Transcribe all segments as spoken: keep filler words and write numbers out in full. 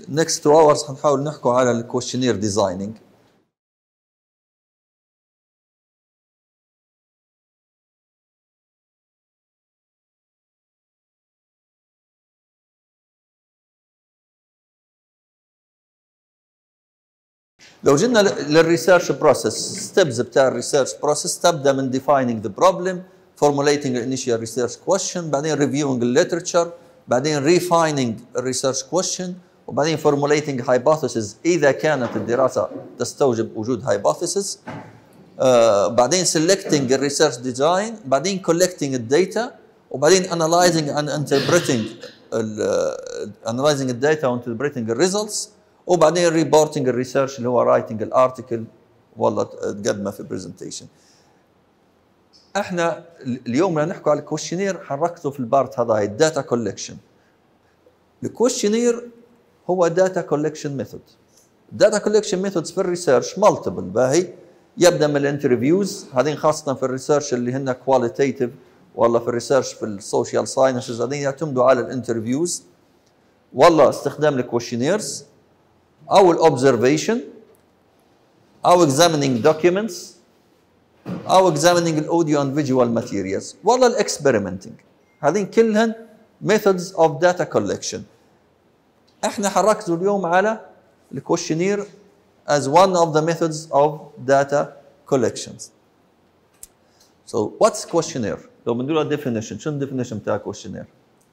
next two hours حنحاول نحكوا على الكويشنير ديزايننج. لو جينا للريسيرش بروسيس، ستيبز بتاع الريسيرش بروسيس تبدا من defining the problem، formulating the initial research question، بعدين reviewing the literature، بعدين refining الريسيرش question، وبعدين formulating hypothesis اذا كانت الدراسه تستوجب وجود hypothesis، آه بعدين selecting الريسيرش ديزاين، بعدين collecting الداتا، وبعدين analyzing and interpreting analyzing الداتا و interpreting الريزلتس، وبعدين ريبورتنج الريسيرش اللي هو رايتنج الارتكل والله تقدمه في برزنتيشن. احنا اليوم بدنا نحكي على الكويشنير، حنركزوا في البارت هذا الداتا كولكشن. الكويشنير هو داتا كولكشن ميثود. الداتا كولكشن ميثودز في الريسيرش مالتيبل، باهي يبدا من الانترفيوز، هذين خاصه في الريسيرش اللي هن كواليتيتيف، والله في الريسيرش في السوشيال ساينسز هذين يعتمدوا على الانترفيوز، والله استخدام الكويشنيرز أو الأوبزرفيشن أو examining documents أو examining الأوديو and visual materials، والله الإكسبيرمنتنج. هذين كلهن methods of data collection. إحنا حنركزوا اليوم على الكويشنير as one of the methods of data collections. So what's questionnaire؟ لو بنقول له definition، شنو الديفينيشن بتاع questionnaire؟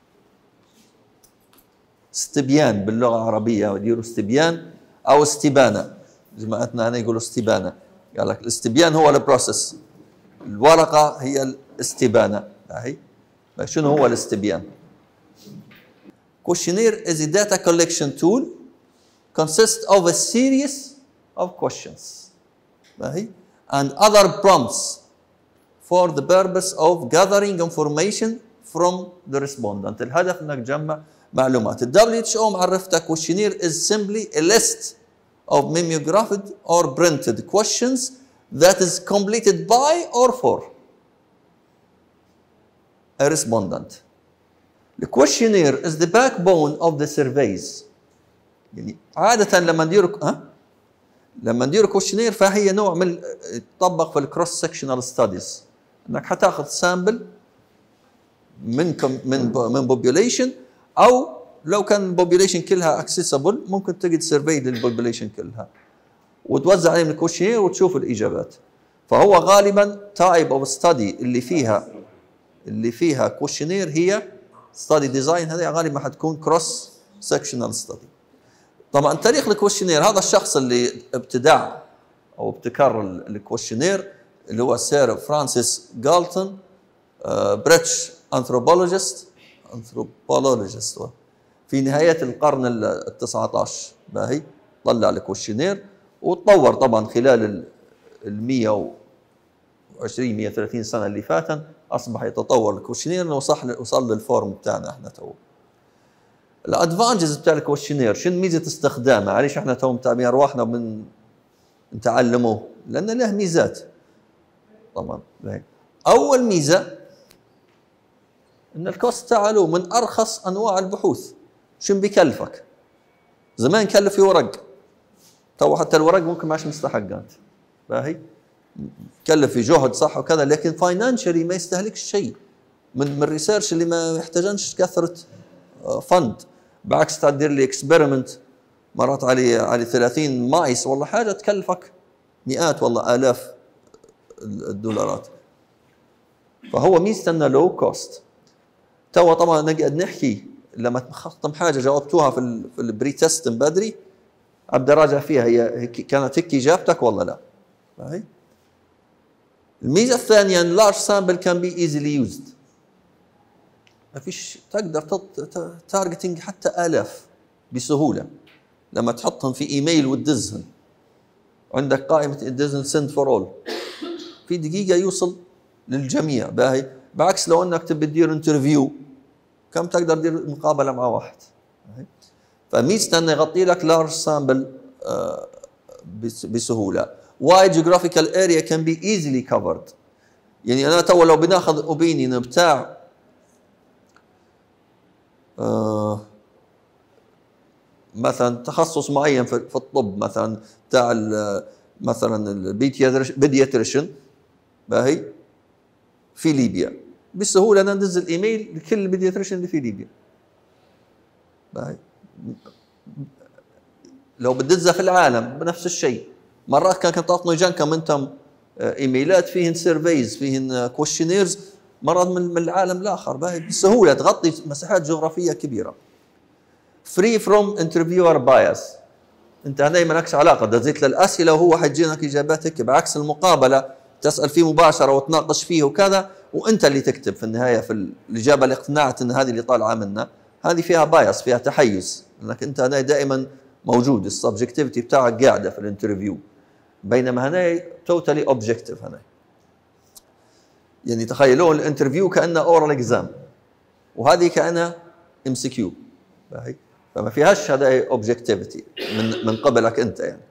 استبيان باللغه العربيه، يديروا استبيان او استبانه، جماعتنا هنا يقولوا استبانه. قال لك الاستبيان هو البروسيس، الورقه هي الاستبانه. هي شنو هو الاستبيان؟ questionnaire is a data collection tool consists of a series of questions هي and other prompts for the purpose of gathering information from the respondent. الهدف انك تجمع معلومات. ال دبليو إتش أو معرفتها questionnaire is simply a list of mimeographed or printed questions that is completed by or for a respondent. The questionnaire is the backbone of the surveys. يعني عادة لما نديروا ها لما نديروا questionnaire فهي نوع من تطبق في الكروس سكشنال ستاديز، انك حتاخذ سامبل من من من population، او لو كان البوبيوليشن كلها اكسسبل ممكن تجد سيرفي للبوبيوليشن كلها وتوزع عليهم الكويشنير وتشوف الاجابات. فهو غالبا تايب اوف ستدي اللي فيها اللي فيها كويشنير هي ستدي ديزاين، هذه غالبا حتكون كروس سكشنال ستدي. طبعا تاريخ الكويشنير، هذا الشخص اللي ابتدع او ابتكر الكويشنير اللي هو سير فرانسيس جالتون، بريتش انثروبولوجيست انثروبولوجيست في نهاية القرن التاسع عشر، باهي طلع الكويشنير وتطور طبعا خلال ال مئة وعشرين مئة وثلاثين سنة اللي فاتن، أصبح يتطور الكويشنير وصل وصل للفورم بتاعنا احنا تو. الادفانتجز بتاع الكويشنير، شنو ميزة استخدامه؟ علاش احنا تو متعبين ارواحنا ومن نتعلموه؟ لأن له ميزات طبعا. باهي أول ميزة ان الكوست تاعه من ارخص انواع البحوث. شنو بيكلفك؟ زمان كلف في ورق، تو حتى الورق ممكن ماش مستحقات، باهي كلف في جهد صح وكذا، لكن فاينانشالي ما يستهلكش شيء من من الريسيرش اللي ما يحتاجنش كثره فند. بعكس تدير لي اكسبيرمنت مرات علي على ثلاثين مايس والله حاجه تكلفك مئات والله الاف الدولارات. فهو ميزته انه لو كوست. تو طبعا نقعد نحكي لما تخطم حاجه جاوبتوها في ال في البري تيست من بدري، ابدا راجع فيها هي كانت هيك اجابتك ولا لا. فهي الميزه الثانيه ان لارج سامبل كان بي ايزلي يوزد. ما فيش تقدر تارجتنج حتى الاف بسهوله لما تحطهم في ايميل وتدزهم. عندك قائمه دزن سند فور اول في دقيقه يوصل للجميع. باهي بعكس لو انك تبي تدير انترفيو كم تقدر تدير مقابله مع واحد. فميزته انه يغطي لك لارج سامبل بسهوله. وايد جيوغرافيكال اريا كان بي ايزلي كفرد. يعني انا تو لو بناخذ اوبينيون بتاع مثلا تخصص معين في في الطب، مثلا بتاع مثلا البيدياتريشن باهي في ليبيا، بسهوله انا ندز الايميل لكل البيدياتريشن اللي في ليبيا باهي. لو بتدزها في العالم بنفس الشيء. مرات كان كنت تعطني جانكم انتم ايميلات فيهن سيرفيز، فيهن كويشنيرز، مرات من العالم الاخر باهي بسهوله تغطي مساحات جغرافيه كبيره. فري فروم انترفيور بايس، انت هنا ما لكش علاقه، دزيت للاسئله وهو حيجينك اجابات هيك، بعكس المقابله تسال فيه مباشره وتناقش فيه وكذا، وانت اللي تكتب في النهايه في الاجابه اللي اقتنعت ان هذه اللي طالعه منا، هذه فيها بايس، فيها تحيز، انك انت هنا دائما موجود، السبجكتيفيتي بتاعك قاعده في الانترفيو، بينما هنا توتالي اوبجكتيف. هنا يعني تخيلون الانترفيو كانه اورال اكزام، وهذه كانها ام سي كيو، فما فيهاش هذا اوبجكتيفيتي من من قبلك انت يعني.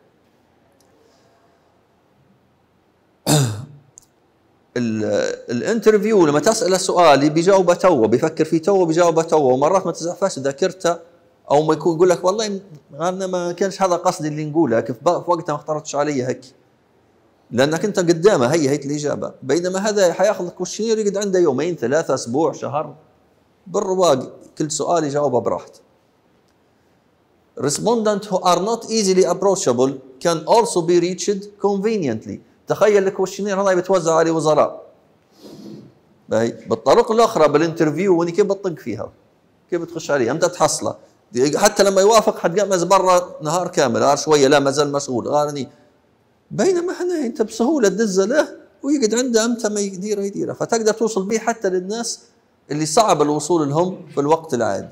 الانترفيو لما تساله سؤال بيجاوبه تو، بيفكر فيه تو، بيجاوبه تو، ومرات ما تزعفاش ذاكرته، او ما يكون يقول لك والله انا ما كانش هذا قصدي اللي نقوله، في وقتها ما اخترتش علي هيك، لانك انت قدامه هي هيك الاجابه، بينما هذا حياخذ الكوشنير يقعد عنده يومين ثلاثه اسبوع شهر بالرواق، كل سؤال يجاوبه براحته. Respondents who are not easily approachable can also be reached conveniently. تخيل الكوشنير هذا بيتوزع على وزراء باهي بالطرق الاخرى بالانترفيو، واني كيف بتطق فيها، كيف بتخش عليه، امتى تحصله، حتى لما يوافق حتقمز برا نهار كامل، غار شويه لا ما زال مشغول غارني، بينما احنا انت بسهوله تدز له ويقعد عنده امتى ما يديره يديره، فتقدر توصل به حتى للناس اللي صعب الوصول لهم في الوقت العادي.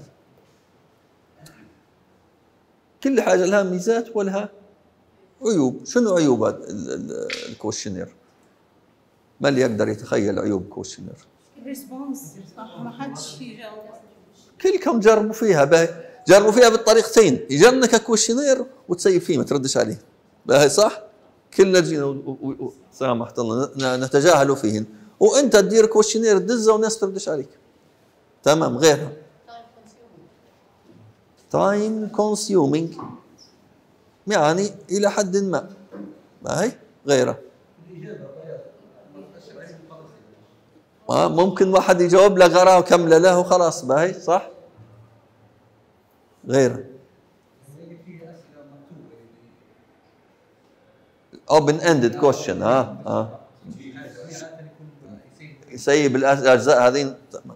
كل حاجه لها ميزات ولها عيوب. شنو عيوب الكوشنير؟ ما اللي يقدر يتخيل عيوب الكوشنير؟ الريسبونس ما حدش يجاوب. كلكم جربوا فيها باهي، جربوا فيها بالطريقتين، يجرنك كوشنير وتسيب فيه ما تردش عليه باهي صح؟ كلنا جينا سامحت الله نتجاهلوا فيهن، وانت تدير كوشنير تدزه والناس تردش عليك. تمام. غيرها تايم كونسيومينج، يعني الى حد ما باهي. غيرها آه ممكن واحد يجاوب له غراه كامله له وخلاص باهي صح. غيرها open ended question ها ها يسيب الاجزاء هذين.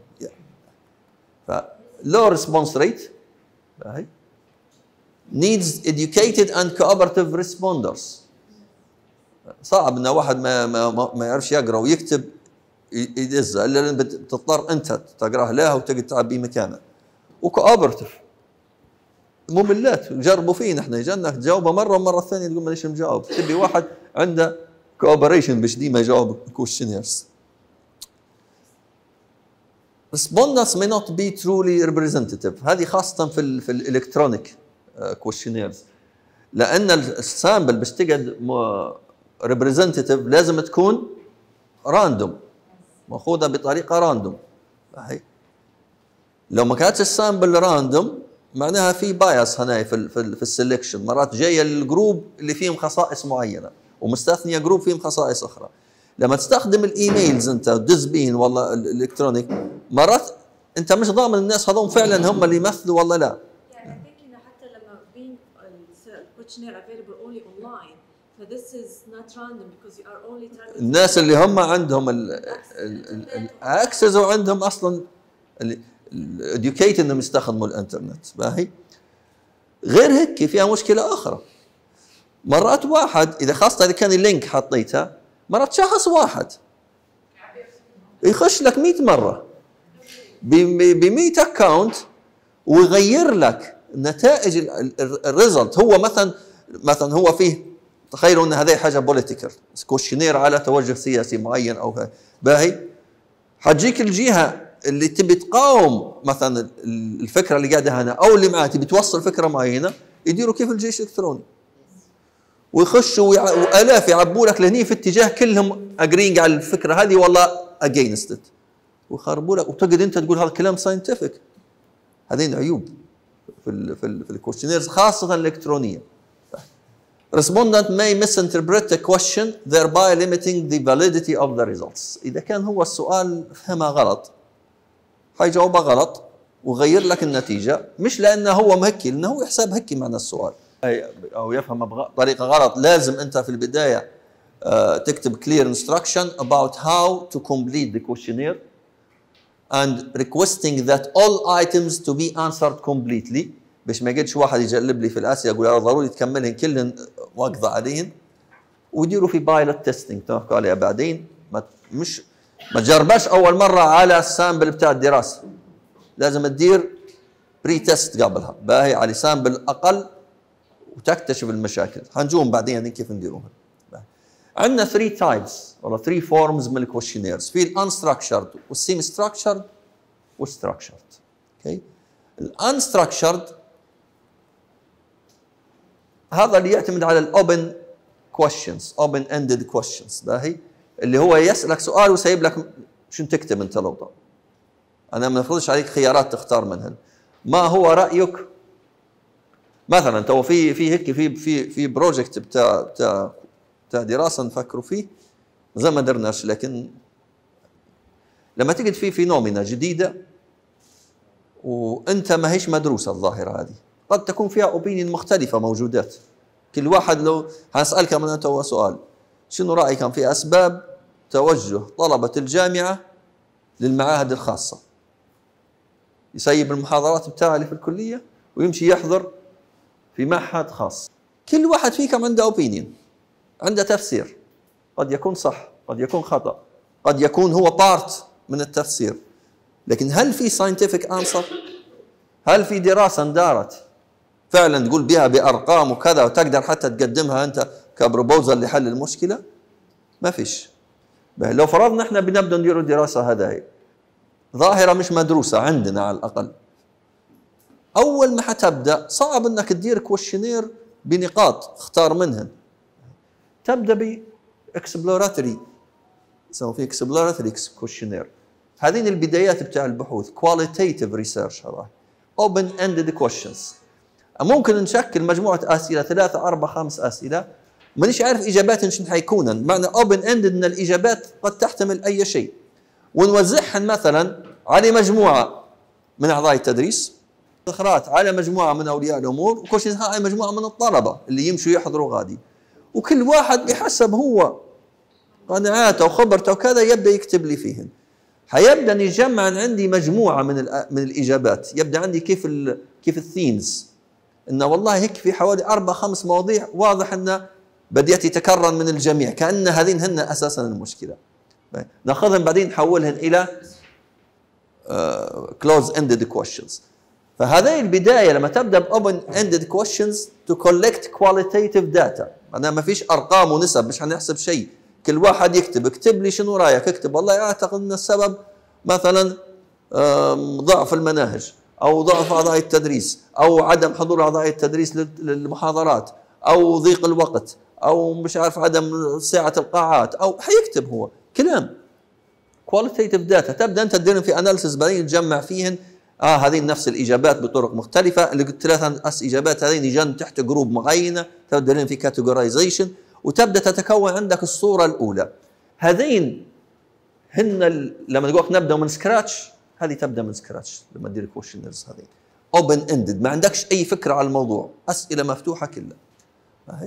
ف low response rate باهي needs educated and cooperative responders. صعب ان واحد ما ما ما يعرفش يقرا ويكتب يدزها، الا بتضطر انت تقراه له وتقعد تعبيه مكانه. وكوبرتيف مملات، جربوا فينا احنا، جانا تجاوبه مره ومره الثانيه تقول مانيش مجاوب، تبي واحد عنده كوبريشن باش ديما يجاوب كويشنيرز. Respondents may not be truly representative، هذه خاصه في ال في الالكترونيك كويشنيرز، لان السامبل باش تقعد ريبريزنتيف لازم تكون راندوم، ماخوذه بطريقه راندوم. لو ما كانتش السامبل راندوم معناها في بايس هنا في ال في, ال في السلكشن، مرات جايه الجروب اللي فيهم خصائص معينه ومستثنيه جروب فيهم خصائص اخرى. لما تستخدم الايميلز انت تدز بين والله الالكترونيك، مرات انت مش ضامن الناس هذول فعلا هم اللي يمثلوا ولا لا. يعني I think إنه حتى لما being questionnaire available only online, so this is not random because you are only targeting الناس اللي هم عندهم الاكسس وعندهم اصلا educated انهم يستخدموا الانترنت باهي. غير هيك فيها مشكله اخرى، مرات واحد اذا خاصه اذا كان اللينك حطيته، مرات شخص واحد يخش لك مئة مره ب مئة اكونت ويغير لك نتائج الريزلت. هو مثلا مثلا هو فيه، تخيلوا ان هذه حاجه بوليتيكال كوشنير على توجه سياسي معين او باهي، حتجيك الجهه اللي تبي تقاوم مثلا الفكره اللي قاعده هنا او اللي معاه تبي توصل فكره معينه، يديروا كيف الجيش الالكتروني ويخشوا والاف يعبوا لك لهني في اتجاه كلهم اجرينج على الفكره هذه والله اجينست ات، ويخربوا لك وتقعد انت تقول هذا كلام ساينتفك. هذين عيوب في ال في, ال في الكويشنيرز خاصه الالكترونيه. Respondent may misinterpret the question thereby limiting the validity of the results. إذا كان هو السؤال فهمها غلط حيجاوبها غلط وغير لك النتيجة، مش لأنه هو مهكي، لأنه هو يحسب هكي معنى السؤال أو يفهم بطريقة غلط. لازم أنت في البداية uh, تكتب clear instruction about how to complete the questionnaire and requesting that all items to be answered completely، باش ما يجيش واحد يجلب لي في الاسئله يقول ضروري تكملهن كلهن واقضى عليهن. ويديروا في بايلوت تيستينج تحكوا عليها بعدين، ما مش ما تجربش اول مره على السامبل بتاع الدراسه، لازم تدير بري تيست قبلها باهي على سامبل اقل وتكتشف المشاكل. حنجوم بعدين كيف نديروها. عندنا ثري تايبس ولا ثري فورمز من الكويشنيرز، في الانستراكشرد والسيمي ستراكشرد والستراكشرد. اوكي، الانستراكشرد هذا اللي يعتمد على الاوبن كويشنز، اوبن اندد كويشنز، باهي اللي هو يسالك سؤال وسايب لك شو تكتب انت. لو طبعا انا ما بفرضش عليك خيارات تختار منهن. ما هو رايك مثلا تو في في هيك في في في بروجكت بتاع بتاع بتاع دراسه نفكروا فيه زي ما درناش، لكن لما تجد في فينومينا جديده وانت ما هيش مدروسه الظاهره هذه، قد تكون فيها اوبينيون مختلفه موجودات. كل واحد لو هسألك من انت هو سؤال شنو رايك في اسباب توجه طلبه الجامعه للمعاهد الخاصه؟ يسيب المحاضرات بتاعه اللي في الكليه ويمشي يحضر في معهد خاص. كل واحد فيكم عنده اوبينيون، عنده تفسير، قد يكون صح قد يكون خطا، قد يكون هو بارت من التفسير، لكن هل في ساينتفك انسر؟ هل في دراسه اندارت فعلا تقول بها بارقام وكذا وتقدر حتى تقدمها انت كبروبوزل لحل المشكله؟ ما فيش. لو فرضنا احنا بنبدا نديروا دراسه هذا هي ظاهره مش مدروسه عندنا على الاقل، اول ما حتبدا صعب انك تدير كويشنير بنقاط اختار منهن. تبدا ب اكسبلوراتوري، يسموه في اكسبلوراتوري كويشنير. هذين البدايات بتاع البحوث، كواليتيتيف ريسيرش، هذا اوبن اندد كويشنز. ممكن نشكل مجموعه اسئله ثلاثه اربع خمس اسئله مانيش عارف اجاباتهم شنو حيكونن، معنى اوبن اندد ان الاجابات قد تحتمل اي شيء، ونوزعهن مثلا على مجموعه من اعضاء التدريس، اخرات على مجموعه من اولياء الامور، وكوشنز على مجموعه من الطلبه اللي يمشوا يحضروا غادي، وكل واحد بحسب هو قناعاته وخبرته وكذا يبدا يكتب لي فيهن. حيبدا يجمع عندي مجموعه من من الاجابات، يبدا عندي كيف ال كيف الثيمز، انه والله هيك في حوالي اربع خمس مواضيع واضح انه بديت يتكرر من الجميع، كأن هذين هن اساسا المشكله. ناخذهم بعدين نحولهن الى كلوز اندد كويشنز. فهذه البدايه لما تبدا باوبن اندد كويشنز تو كولكت كواليتيتيف داتا، معناها ما فيش ارقام ونسب، مش حنحسب شيء، كل واحد يكتب اكتب لي شنو رايك، اكتب والله اعتقد ان السبب مثلا ضعف المناهج او ضعف اعضاء التدريس او عدم حضور اعضاء التدريس للمحاضرات او ضيق الوقت او مش عارف عدم سعه القاعات، او حيكتب هو كلام كواليتيتيف داتا. تبدا انت تدير في اناليسيس بعدين تجمع فيهن اه هذين نفس الاجابات بطرق مختلفه، اللي قلت ثلاث اس اجابات هذين يجن تحت جروب معينه، تبدا في كاتيجورايزيشن وتبدا تتكون عندك الصوره الاولى. هذين هن ال... لما نقول نبدا من سكراتش، هذه تبدا من سكراتش لما تدير كويشنرز هذين اوبن اندد، ما عندكش اي فكره على الموضوع، اسئله مفتوحه كلها. هاي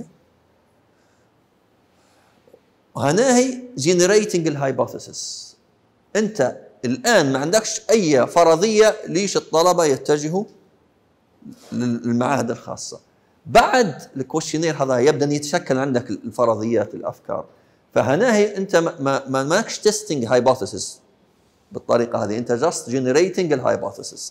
وهنا هي جنريتنج الهايبوثيسيس. انت الان ما عندكش اي فرضيه ليش الطلبه يتجهوا للمعاهد الخاصه. بعد الكويشنير هذا يبدا يتشكل عندك الفرضيات الافكار. فهنا هي انت ما ما ماكش تيستينج هايبوثيسيس بالطريقه هذه، انت جاست جنريتنج الهايبوثيسيس.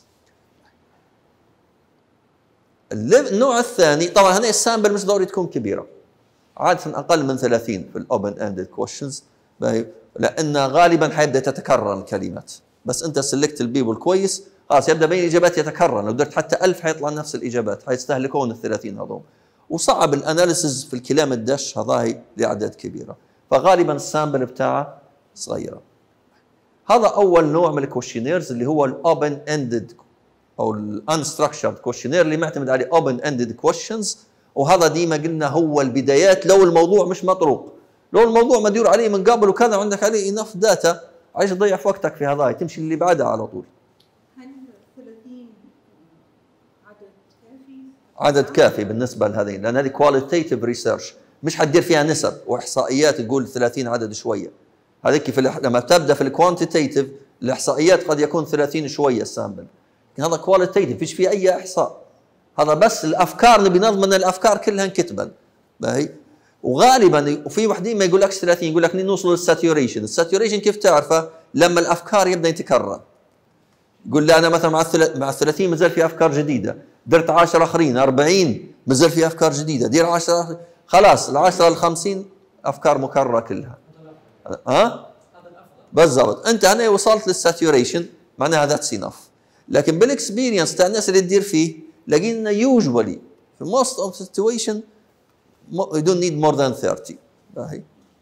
النوع الثاني طبعا هنا السامبل مش ضروري تكون كبيره، عاده اقل من ثلاثين في الاوبن اندد كويشنز، لان غالبا حيبدا تتكرر الكلمات، بس انت سلكت البيبل كويس خلاص يبدا بين الاجابات يتكرر، لو درت حتى ألف حيطلع نفس الاجابات، حيستهلكون ال ثلاثين هذول، وصعب الاناليسز في الكلام الدش هذا لاعداد كبيره، فغالبا السامبل بتاعه صغيره. هذا اول نوع من الكويشنيرز اللي هو الاوبن اندد او الانستراكشرد كويشنير اللي معتمد عليه اوبن اندد كويشنز، وهذا ديما قلنا هو البدايات لو الموضوع مش مطروق. لو الموضوع مديور عليه من قبل وكذا وعندك عليه انف داتا، عايش تضيع في وقتك في هذا، تمشي اللي بعدها على طول. هل ثلاثين عدد كافي؟ عدد كافي بالنسبه لهذين، لان هذه كواليتيتيف ريسيرش، مش حتدير فيها نسب واحصائيات تقول ثلاثين عدد شويه. هذيك في الح... لما تبدا في الكوانتيتيف الاحصائيات قد يكون ثلاثين شويه السامبل، لكن هذا كواليتيتيف فيش فيه اي احصاء، هذا بس الافكار نبي نضمن الافكار كلها انكتبا. باهي. وغالبا وفي وحدين ما يقول لكش ثلاثين، يقول لك نوصل للساتوريشن. الساتوريشن كيف تعرفه؟ لما الافكار يبدا يتكرر. يقول لا انا مثلا مع مع الثلاثين مازال في افكار جديده، درت عشرة اخرين، أربعين مازال في افكار جديده، دير عشرة، خلاص العشرة الخمسين افكار مكرره كلها. ها؟ بالضبط، انت هنا وصلت للساتوريشن معناها ذاتس انف. لكن بالاكسبيرينس تاع الناس اللي تدير فيه لقينا يوجوالي في most of the situation you don't need more than thirty. باهي.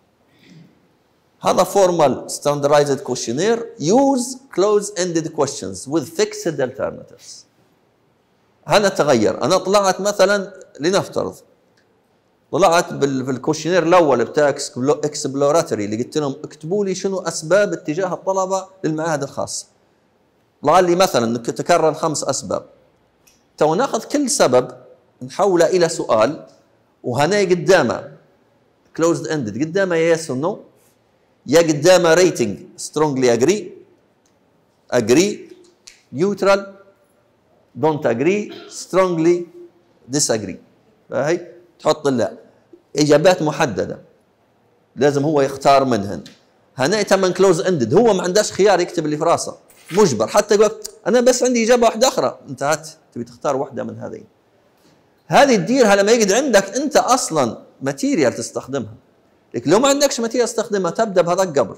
هذا formal standardized questionnaire use close-ended questions with fixed alternatives. هنا تغير. أنا طلعت مثلا لنفترض طلعت بالكوشنير الأول بتاع اكسبلوراتوري اللي قلت لهم اكتبوا لي شنو أسباب اتجاه الطلبة للمعاهد الخاصة. طلع لي مثلا تكرر خمس أسباب. تو ناخذ كل سبب نحوله إلى سؤال، وهنا قدامه closed ended، قدامه yes or no، يا قدامه rating strongly agree agree neutral don't agree strongly disagree. فهي تحط له اجابات محدده لازم هو يختار منهن. هنا يتم closed ended، هو ما عندهش خيار يكتب اللي في راسه، مجبر. حتى يقول انا بس عندي اجابه واحده اخرى، انتهت، تبي تختار واحده من هذين. هذه تديرها لما يقعد عندك انت اصلا ماتيريال تستخدمها، لكن لو ما عندكش ماتيريال تستخدمها تبدا بهذاك قبل.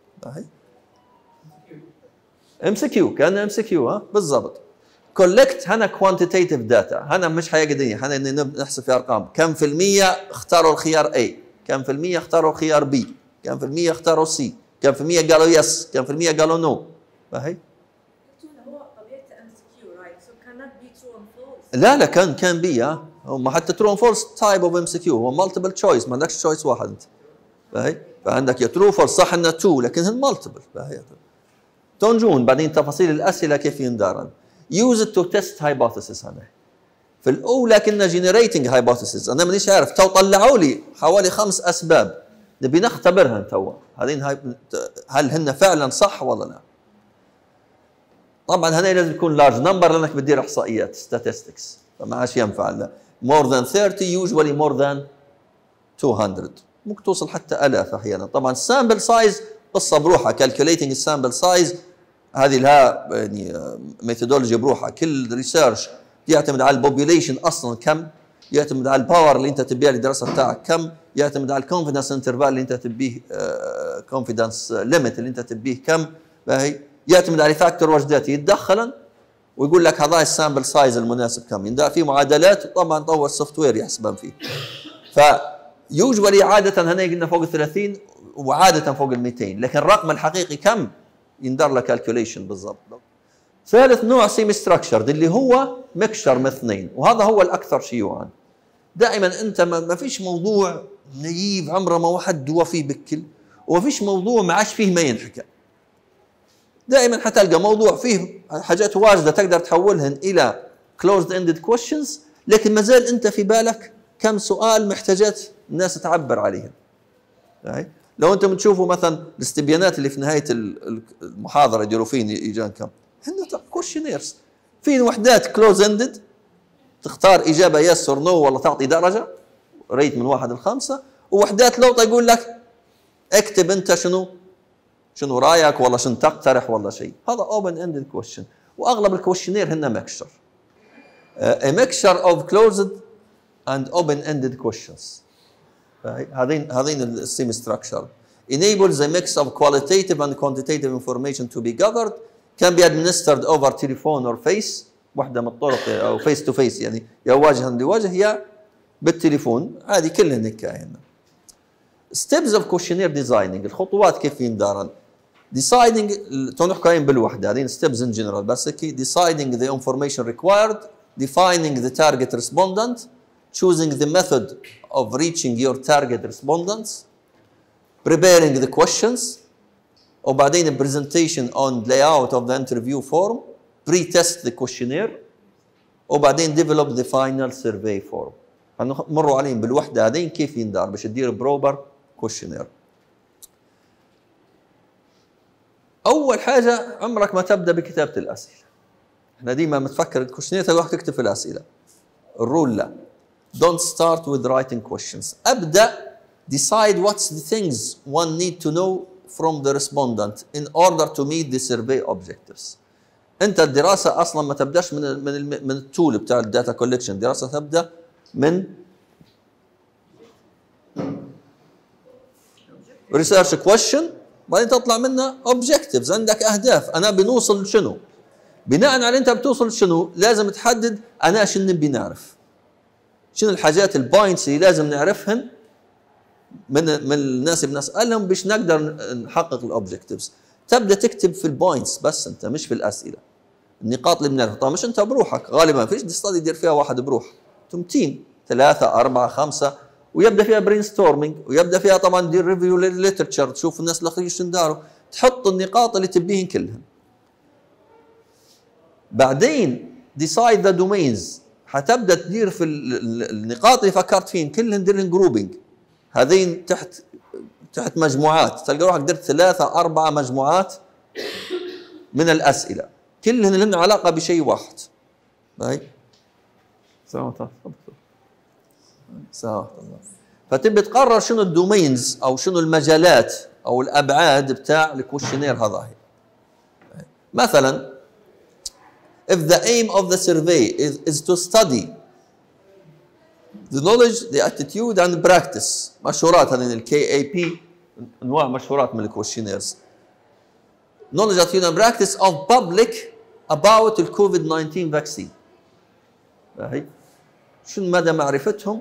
ام سي كيو، كان ام سي كيو. ها بالضبط. كولكت هنا كوانتيتيف داتا، هنا مش حيقدر هنا نحسب في ارقام، كم في المية اختاروا الخيار A، كم في المية اختاروا الخيار B، كم في المية اختاروا C، كم في المية قالوا يس، كم في المية قالوا نو. فهي لا لا كان كان بي. ها هم حتى ترو اند فولس تايب اوف ام سي كيو، هو مالتيبل تشويس، ما عندكش تشويس واحد انت. فهي فعندك يا ترو فولس، صح انه تو لكن هن مالتيبل. فهي تنجون بعدين تفاصيل الاسئله كيف يندارن. يوز تو تيست هايبوثيسيس. هنا في الاولى كنا جنريتنج هايبوثيسيس، انا مانيش عارف، تو طلعوا لي حوالي خمس اسباب نبي نختبرهن تو، هذين هل هن فعلا صح ولا لا. طبعا هنا لازم يكون لارج نمبر لانك بتدير احصائيات statistics، فما عادش ينفع لا more than thirty usually more than two hundred، ممكن توصل حتى آلاف احيانا. طبعا السامبل سايز قصه بروحها، calculating السامبل سايز هذه لها يعني ميثودولوجي بروحها. كل ريسيرش يعتمد على البوبيوليشن اصلا كم، يعتمد على الباور اللي انت تبيها للدراسه بتاعك كم، يعتمد على الكونفدنس انترفال اللي انت تبيه، كونفدنس ليميت اللي انت تبيه كم. فهي يعتمد على فاكتور وجداتي يتدخلا ويقول لك هذا السامبل سايز المناسب كم، يندار في معادلات طبعا طور السوفت وير يحسبن فيه. فيوجوالي عاده هنا قلنا فوق ال ثلاثين وعاده فوق ال مئتين، لكن الرقم الحقيقي كم يندار له كالكوليشن بالضبط. ثالث نوع سيمي ستراكشرد اللي هو ميكشر من اثنين، وهذا هو الاكثر شيوعا. دائما انت ما فيش موضوع نيف عمره ما واحد دوا فيه بكل، وما فيش موضوع ما عادش فيه ما ينحكى. دائما حتلقى موضوع فيه حاجات واجده تقدر تحولهن الى closed ended questions، لكن ما زال انت في بالك كم سؤال محتاجات الناس تعبر عليهم. لو انتم تشوفوا مثلا الاستبيانات اللي في نهايه المحاضره يديروا فين يجان كم، هن كوشنيرز في وحدات كلوز اندد تختار اجابه يس اور نو والله تعطي درجه ريت من واحد لخمسه، ووحدات لوطه يقول لك اكتب انت شنو شنو رايك والله شنو تقترح والله شيء. هذا اوبن اندد كويشن، واغلب الكوشنير هن ميكشر a mixture of closed and open ended questions. هذين هذين السيمي ستراكشر enables a mix of qualitative and quantitative information to be gathered, can be administered over telephone or face، واحده من الطرق، او face to face يعني يا وجها لوجه يا بالتليفون، هذه كلها نكايه. Steps of questionnaire designing، الخطوات كيف يندارن. deciding تنحكين بالوحدة هذين steps in general بس كي deciding the information required, defining the target respondent, choosing the method of reaching your target respondents, preparing the questions, وبعدين presentation on layout of the interview form, pre-test the questionnaire, وبعدين develop the final survey form. هنمروا عليهم بالوحدة هذين كيف يندار باش تدير proper questionnaire. أول حاجة عمرك ما تبدأ بكتابة الأسئلة. احنا ديما متفكر الكويشنير تروح تكتب في الأسئلة. الرول لا. Don't start with writing questions. أبدأ decide what's the things one need to know from the respondent in order to meet the survey objectives. أنت الدراسة أصلا ما تبدأش من ال من ال من التول بتاع الداتا كولكشن، الدراسة تبدأ من research question بعدين تطلع منها objectives. عندك أهداف، أنا بنوصل لشنو؟ بناء على أنت بتوصل لشنو لازم تحدد أنا شنو نبي نعرف. شنو الحاجات البوينتس اللي لازم نعرفهن من من الناس اللي بنسألهم باش نقدر نحقق الأوبجكتيفز. تبدأ تكتب في البوينتس بس أنت مش في الأسئلة. النقاط اللي بنعرفها، طبعا مش أنت بروحك، غالبا ما فيش ستادي يدير فيها واحد بروح. انتم تيم ثلاثة أربعة خمسة ويبدأ فيها برين ستورمينج ويبدأ فيها طبعا دير ريفيو للليترشر، تشوف الناس الآخرين شنو داروا، تحط النقاط اللي تبيهن كلهن. بعدين decide the domains، حتبدأ تدير في النقاط اللي فكرت فيهن كلهن ديرهن جروبينج. هذين تحت تحت مجموعات، تلقى روحك درت ثلاثة أربعة مجموعات من الأسئلة كلهن لهن علاقة بشيء واحد. باي سلام سلام. فتبي تقرر شنو الدومينز او شنو المجالات او الابعاد بتاع الكويشنير هذا. مثلا if the aim of the survey is, is to study the knowledge, the attitude and the practice، مشهورات هذين ال كي إيه بي انواع مشهورات من الكويشنيرز. knowledge, attitude and practice of public about the كوفيد تسعة عشر vaccine. هي شنو مدى معرفتهم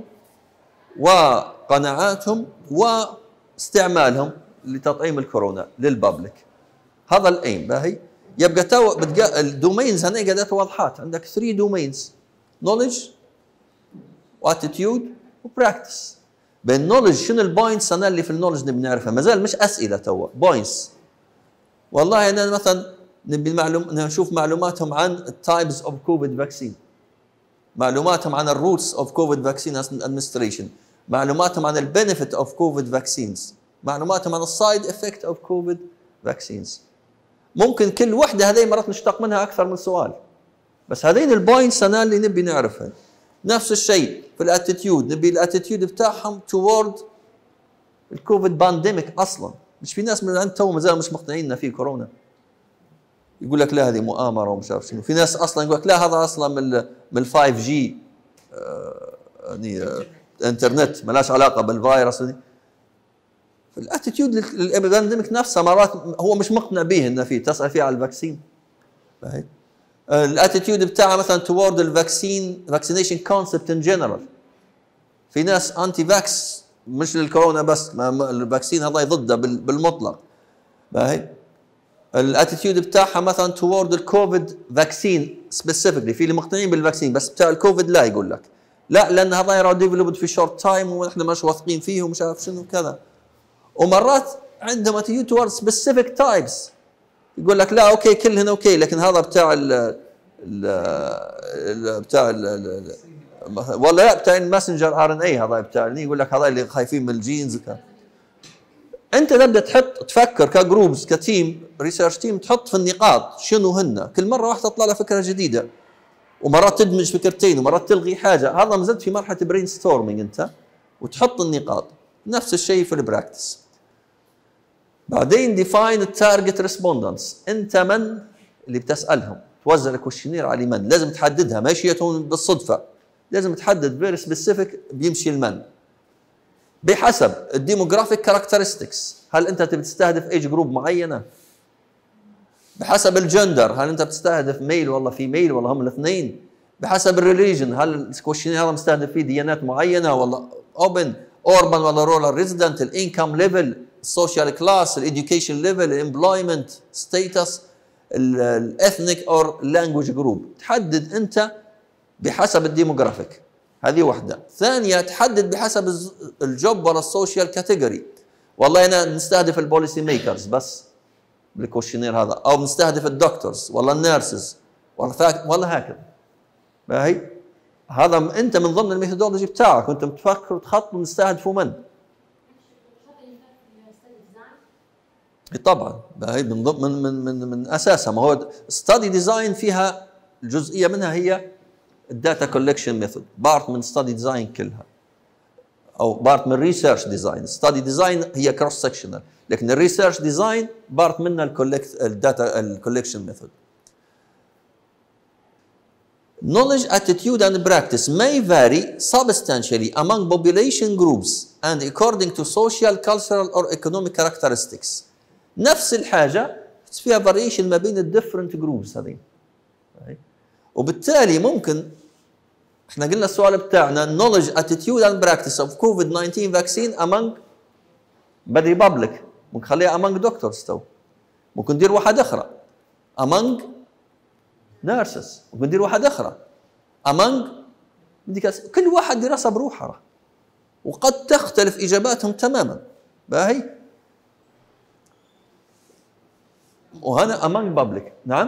وقناعاتهم واستعمالهم لتطعيم الكورونا للبابليك. هذا الايم. باهي يبقى تو بتقا الدومينز هنا قاعدات واضحات، عندك ثري دومينز: نولج واتيتيود وبراكتس. بين نولج شنو البوينتس انا اللي في النولج نبي نعرفها، ما زال مش اسئله تو بوينتس. والله انا مثلا نبي معلوم نشوف معلوماتهم عن التايبس اوف كوفيد فاكسين، معلوماتهم عن الروتس اوف كوفيد فاكسين ادمنستريشن، معلوماتهم عن البنفيت اوف كوفيد فاكسينز، معلوماتهم عن السايد افكت اوف كوفيد فاكسينز. ممكن كل وحده هذه مرات نشتق منها اكثر من سؤال، بس هذين البوينتس انا اللي نبي نعرفها. نفس الشيء في الاتيتيود، نبي الاتيتيود بتاعهم توورد الكوفيد بانديميك. اصلا مش في ناس من عند تو ما زالوا مش مقتنعين ان في كورونا، يقول لك لا هذه مؤامره ومش عارف شنو. في ناس اصلا يقول لك لا هذا اصلا من من ال فايف جي يعني آه انترنت، ما لهاش علاقه بالفيروس. الاتيتيود للابيديميك نفسها مرات هو مش مقتنع به انه في، تسال فيه على الفاكسين. الاتيتيود بتاعها مثلا توورد الفاكسين فاكسينيشن كونسبت ان جنرال. في ناس انتي فاكس مش للكورونا بس، ما الفاكسين هذا ضده بالمطلق. باهي الاتيتيود بتاعها مثلا توورد الكوفيد فاكسين سبيسيفيكلي، في اللي مقتنعين بالفاكسين بس بتاع الكوفيد لا، يقول لك لا لان هذا يرى ديفلوبد في شورت تايم ونحن مش واثقين فيه ومش عارف شنو كذا. ومرات عندما تجي توورد سبيسيفيك تايبس يقول لك لا اوكي كلهن اوكي، لكن هذا بتاع ال ال بتاع ال والله لا بتاع الماسنجر ار ان اي، هذا بتاع يقول لك هذا اللي خايفين من الجينز وكذا. انت تبدا تحط تفكر كجروبز كتيم ريسيرش تيم، تحط في النقاط شنو هن، كل مره واحده تطلع لها فكره جديده، ومرات تدمج فكرتين ومرات تلغي حاجه. هذا مازلت في مرحله برين ستورمينج انت، وتحط النقاط. نفس الشيء في البراكتس. بعدين ديفاين التارجت ريسبوندنتس، انت من اللي بتسالهم، توزع الكويشنير على من، لازم تحددها، ماشي تكون بالصدفه، لازم تحدد فيري سبيسيفيك بيمشي لمن بحسب الديموغرافيك كاركترستكس. هل انت تبي تستهدف ايج جروب معينه؟ بحسب الجندر، هل انت بتستهدف ميل ولا فيميل ولا هم الاثنين؟ بحسب الريليجن، هل الكويشنير هذا مستهدف فيه ديانات معينه ولا اوبن، اوربان ولا رورال ريزيدنت، الانكم ليفل، السوشيال كلاس، الاديوكيشن ليفل، الامبلويمنت ستيتس، الاثنيك اور لانجويج جروب. تحدد انت بحسب الديموغرافيك، هذه واحده. ثانيه تحدد بحسب الجوب ولا السوشيال كاتيجوري. والله انا نستهدف البوليسي ميكرز بس بالكوشنير هذا، او بنستهدف الدكتورز ولا النيرسز ولا فاك ولا هكذا. باهي هذا انت من ضمن الميثودولوجي بتاعك، وانت بتفكر تخطط نستهدفوا من؟ طبعا باهي من ضمن من من من, من اساسها. ما هو ستادي ديزاين فيها الجزئيه منها هي الداتا كولكشن ميثود، بارت من ستادي ديزاين كلها، او بارت من ريسيرش ديزاين. ستادي ديزاين هي كروس سكشنال، لكن الريسيرش ديزاين بارت منها الكولكت الداتا الكولكشن ميثود. Knowledge, attitude and practice may vary substantially among population groups and according to social, cultural or economic characteristics. نفس الحاجة فيها variation ما بين ال different groups هذين. وبالتالي ممكن احنا قلنا السؤال بتاعنا knowledge, attitude and practice of كوفيد تسعة عشر vaccine among بدري public، ممكن خليها among doctors تو، ممكن ندير واحد أخرى among nurses، ممكن ندير واحد أخرى among كل واحد دراسة بروحها، وقد تختلف إجاباتهم تماما. باهي وهنا among public. نعم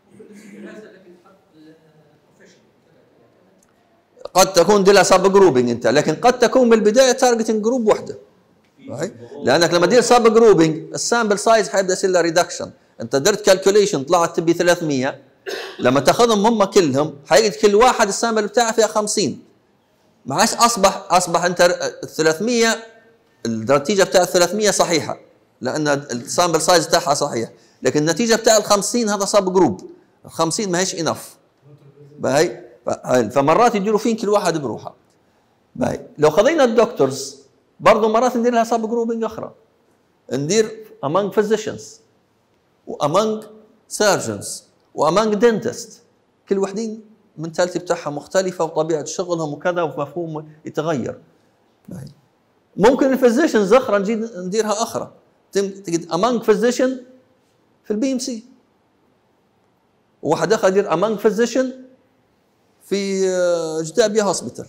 قد تكون دي لها سب جروبنج انت، لكن قد تكون بالبدايه تارجتنج جروب وحده. لانك لما تدير سب جروبنج السامبل سايز حيبدا يصير له ريدكشن. انت درت كالكوليشن طلعت تبي ثلاثمية، لما تاخذهم هم كلهم حيجد كل واحد السامبل بتاعه فيها خمسين. معاش اصبح اصبح انت ال ثلاثمية النتيجه بتاع ال ثلاثمية صحيحه لان السامبل سايز بتاعها صحيح، لكن النتيجه بتاع ال خمسين هذا سب جروب، ال خمسين ما هيش انف. باهي فمرات يديروا فين كل واحد بروحه. باهي لو خذينا الدكتورز برضه مرات ندير لها سب جروبنج اخرى، ندير among physicians وamong surgeons وamong dentists، كل وحدين المنتاليتي بتاعها مختلفه وطبيعه شغلهم وكذا ومفهوم يتغير. باهي ممكن الفيزيشنز اخرى نجي نديرها اخرى، تجد among physician في البي ام سي، وواحد اخر يدير among physician في جدابيا هوسبيتال.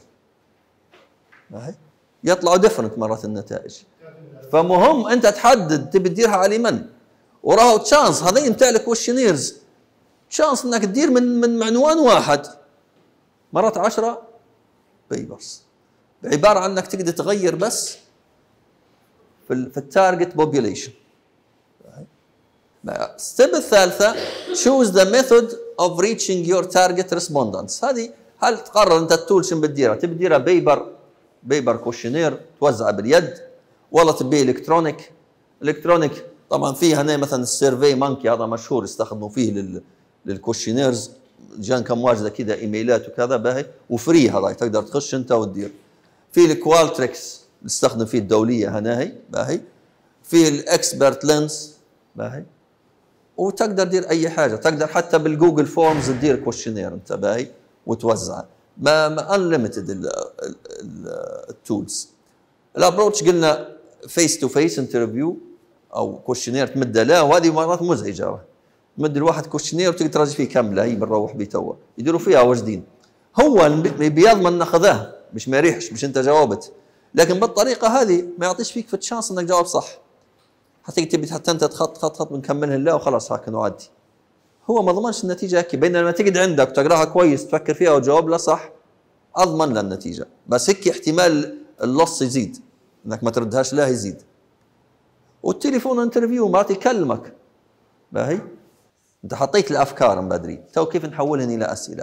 يطلعوا ديفرنت مرات النتائج. فمهم انت تحدد تبي تديرها على من، وراهو تشانس هذين تاع الكويشنيرز تشانس انك تدير من من عنوان واحد مرات عشرة بيبرز، عباره عن انك تقدر تغير بس في في التارجت بوبيوليشن. الستيب الثالثه choose the method of reaching your target respondents. هذه هل تقرر انت التول شنو بتديرها؟ تبي تديرها بيبر بيبر كوشنير توزعه باليد، ولا تبي الكترونيك؟ الكترونيك طبعا فيه هنا مثلا السيرفي مانكي هذا مشهور يستخدموا فيه لل للكوشنيرز، جان كم واجده كذا ايميلات وكذا باهي وفري، هذا تقدر تخش انت وتدير. في الكوالتريكس نستخدم فيه الدوليه هنا هي باهي، في الاكسبرت لينس باهي، وتقدر تدير اي حاجه، تقدر حتى بالجوجل فورمز تدير كوشنير انت باهي وتوزعه، ما انليمتد التولز. الابروتش قلنا فيس تو فيس انترفيو او كوشنير تمد له، وهذه مرات مزعجه، تمد الواحد كوشنير وتقدر تراجع فيه كامله، هي بنروح بيه توا يديروا فيها واجدين. هو بيضمن ناخذها مش ما يريحش مش انت جاوبت، لكن بالطريقه هذه ما يعطيش فيك في تشانس انك جاوب صح، حتى تبي حتى انت تخط خط خط بنكملها لا وخلاص هاك نعدي. هو ما ضمنش النتيجه هيك، بينما لما تقعد عندك تقراها كويس تفكر فيها وتجاوب لها صح اضمن لها النتيجه، بس هيك احتمال اللص يزيد انك ما تردهاش لا يزيد. والتليفون انترفيو مرات يكلمك باهي انت حطيت الافكار من بدري، تو كيف نحولهن الى اسئله.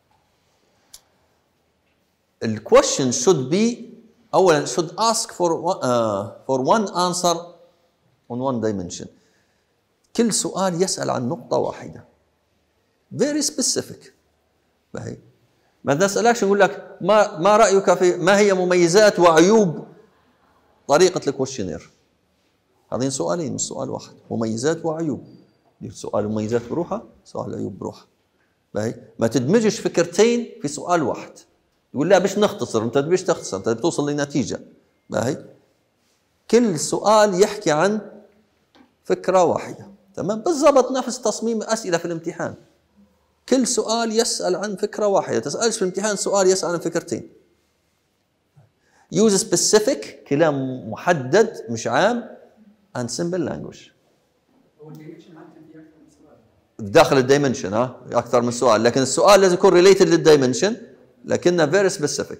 الكويشن should be اولا should ask for uh, for one answer on one dimension. كل سؤال يسأل عن نقطة واحدة very specific. باهي ما نسألكش نقول لك ما ما رأيك في ما هي مميزات وعيوب طريقة الكويشنير، هذين سؤالين مش سؤال واحد، مميزات وعيوب. سؤال مميزات بروحها، سؤال عيوب بروحها. باهي ما تدمجش فكرتين في سؤال واحد، يقول لا باش نختصر، انت باش تختصر انت بتوصل لنتيجة. باهي كل سؤال يحكي عن فكرة واحدة. تمام؟ بالضبط نفس تصميم أسئلة في الامتحان. كل سؤال يسأل عن فكرة واحدة، تسألش في الامتحان سؤال يسأل عن فكرتين. use specific كلام محدد مش عام and simple language. داخل الدايمنشن ها أكثر من سؤال، لكن السؤال لازم يكون related للدايمنشن لكنه very specific.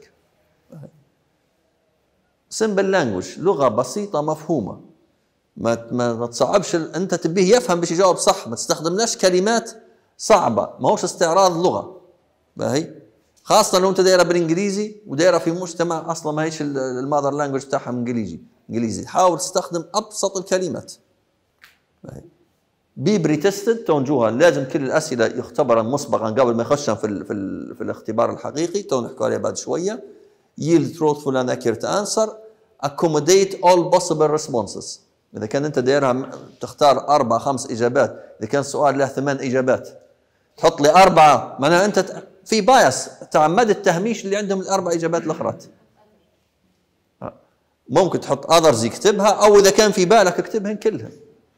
simple language لغة بسيطة مفهومة، ما ما تصعبش انت تبيه يفهم باش يجاوب صح، ما تستخدمناش كلمات صعبة، ما هوش استعراض لغة. باهي خاصة لو انت دايرة بالانجليزي ودايرة في مجتمع اصلا ما هيش المادر لانجوج تاعهم انجليزي، انجليزي حاول تستخدم ابسط الكلمات. باهي بي بريتستد تونجوها، لازم كل الاسئلة يختبرا مسبقا قبل ما يخشن في ال في, ال في الاختبار الحقيقي، تو نحكوا عليه بعد شوية. yield truthful and accurate answer accommodate all possible responses. إذا كان أنت دايرها تختار أربع خمس إجابات، إذا كان السؤال له ثمان إجابات تحط لي أربعة، معناها أنت في بايس تعمد التهميش اللي عندهم الأربع إجابات الأخرى. ممكن تحط others يكتبها، أو إذا كان في بالك اكتبهن كلهن.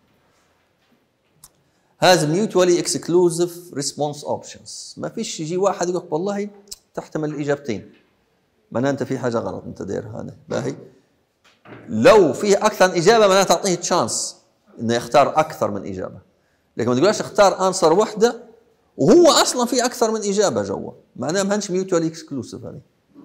هذا mutually exclusive response options. ما فيش يجي واحد يقول والله تحتمل الإجابتين، معناها أنت في حاجة غلط أنت داير هذا. باهي لو فيه أكثر من إجابة معناها تعطيه تشانس إنه يختار أكثر من إجابة، لكن ما تقولش اختار أنسر واحدة وهو أصلا في أكثر من إجابة جوا، معناها ما هنش mutually exclusive. هذه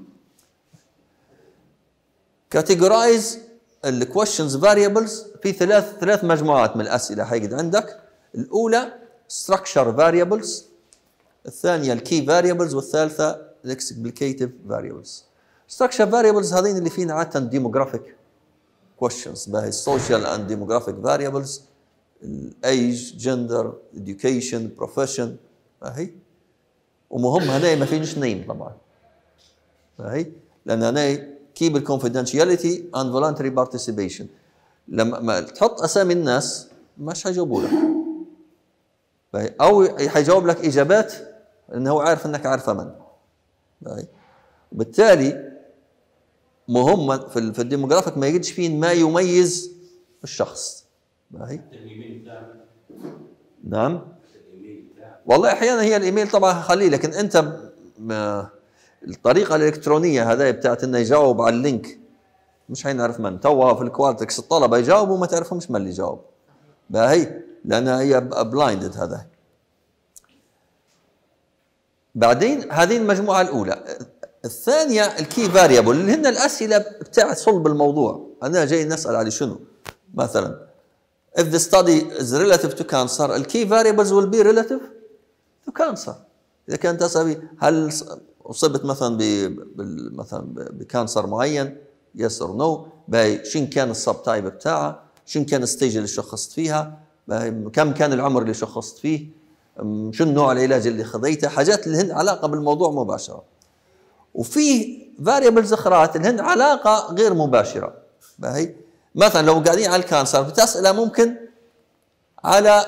categorize ال questions variables في ثلاث ثلاث مجموعات من الأسئلة حيقعد عندك. الأولى structure variables، الثانية key variables، والثالثة explicative variables. structure variables هذين اللي فينا عادة demographic questions، باهي social and demographic variables، age gender education profession. باهي ومهم هنا ما فينش نيم طبعا، باهي لأن هنا keep confidentiality and voluntary participation. لما ما تحط أسامي الناس مش هيجاوبوا لك، باهي أو حيجاوب لك إجابات لأنه هو عارف أنك عارفة من. باهي وبالتالي مهم في في الديموغرافيك ما يجدش فيه ما يميز الشخص. باهي نعم والله احيانا هي الايميل طبعا خليه، لكن انت الطريقه الالكترونيه هذه بتاعت انه يجاوب على اللينك مش حينعرف من. توها في الكوارتكس الطلبه يجاوبوا ما تعرفهمش من اللي جاوب. باهي لانها هي بلايندد. هذا بعدين هذه المجموعه الاولى. الثانية الكي فاريبل اللي هن الأسئلة بتاعت صلب الموضوع. أنا جاي نسأل على شنو؟ مثلا if the study is relative to cancer الكي variables will be relative to cancer. إذا كانت تسأل هل أصبت مثلا ب مثلا بكانسر معين yes or no، باي شن كان السب تايب بتاعها، شن كان الستيج اللي شخصت فيها، كم كان العمر اللي شخصت فيه، شنو نوع العلاج اللي خذيته، حاجات اللي هن علاقة بالموضوع مباشرة. وفي فاريبلز اخرى اللي هن علاقه غير مباشره. باهي مثلا لو قاعدين على الكانسر بتساله ممكن على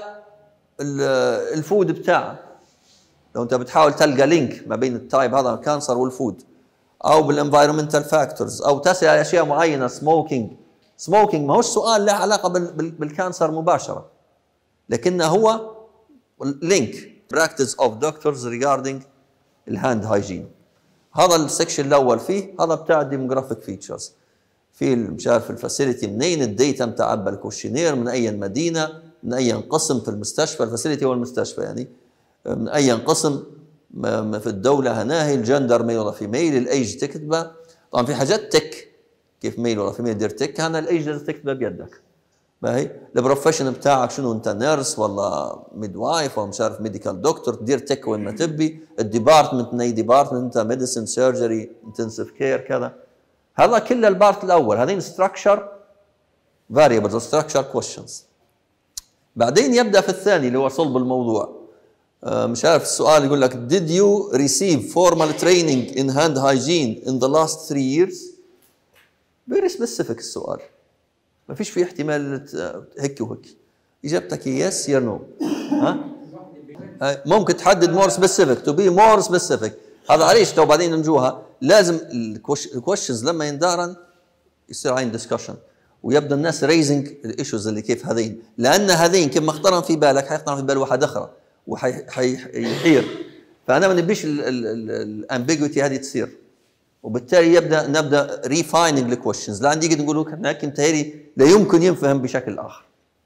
الفود بتاعه، لو انت بتحاول تلقى لينك ما بين التايب هذا الكانسر والفود، او بالانفايرمنتال فاكتورز، او تسال على اشياء معينه. سموكينج سموكينج ما هوش سؤال له علاقه بالكانسر مباشره، لكنه هو لينك براكتس اوف دكتورز ريجاردينج الهاند هايجين. هذا السكشن الاول فيه هذا بتاع الديموغرافيك فيتشرز، في مش عارف الفاسيلتي منين، الديتا متعبى الكوشنير، من اي مدينه، من اي قسم في المستشفى، الفاسيلتي هو المستشفى يعني، من اي قسم في الدوله هنا، هي الجندر ميل ولا فيميل، الايج تكتبه. طبعا في حاجات تك كيف ميل ولا فيميل دير تك، هنا الايج لازم تكتبه بيدك. باهي البروفيشن بتاعك شنو، انت نيرس ولا ميد وايف ولا مش عارف ميديكال دكتور، تدير تك وين ما تبي. الديبارتمنت من اي ديبارتمنت، انت ميديسن سيرجري انتنسيف كير كذا. هذا كله البارت الاول، هذين ستراكشر فاريبلز ستراكشر كويشنز. بعدين يبدا في الثاني اللي هو صلب الموضوع. آه مش عارف السؤال يقول لك did you receive formal training in hand hygiene in the last three years؟ very specific السؤال، ما فيش فيه احتمال هيك وهيك. اجابتك يس يا نو. ها ممكن تحدد مور سبيسيفيك، تو بي مور سبيسيفيك. هذا علاش تو بعدين نجوها لازم الكويشنز لما يندارن يصير عين ديسكشن، ويبدا الناس ريزنج الايشوز اللي كيف هذين، لان هذين كيف ما اخترن في بالك حيخترن في بال واحد اخرى وحيحير. فانا ما نبيش الامبيجوتي هذه تصير، وبالتالي يبدا نبدا ريفايننج الكويشنز لان يجي نقول لك هناك متهيألي لا يمكن ينفهم بشكل اخر.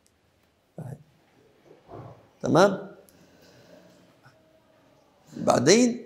تمام؟ بعدين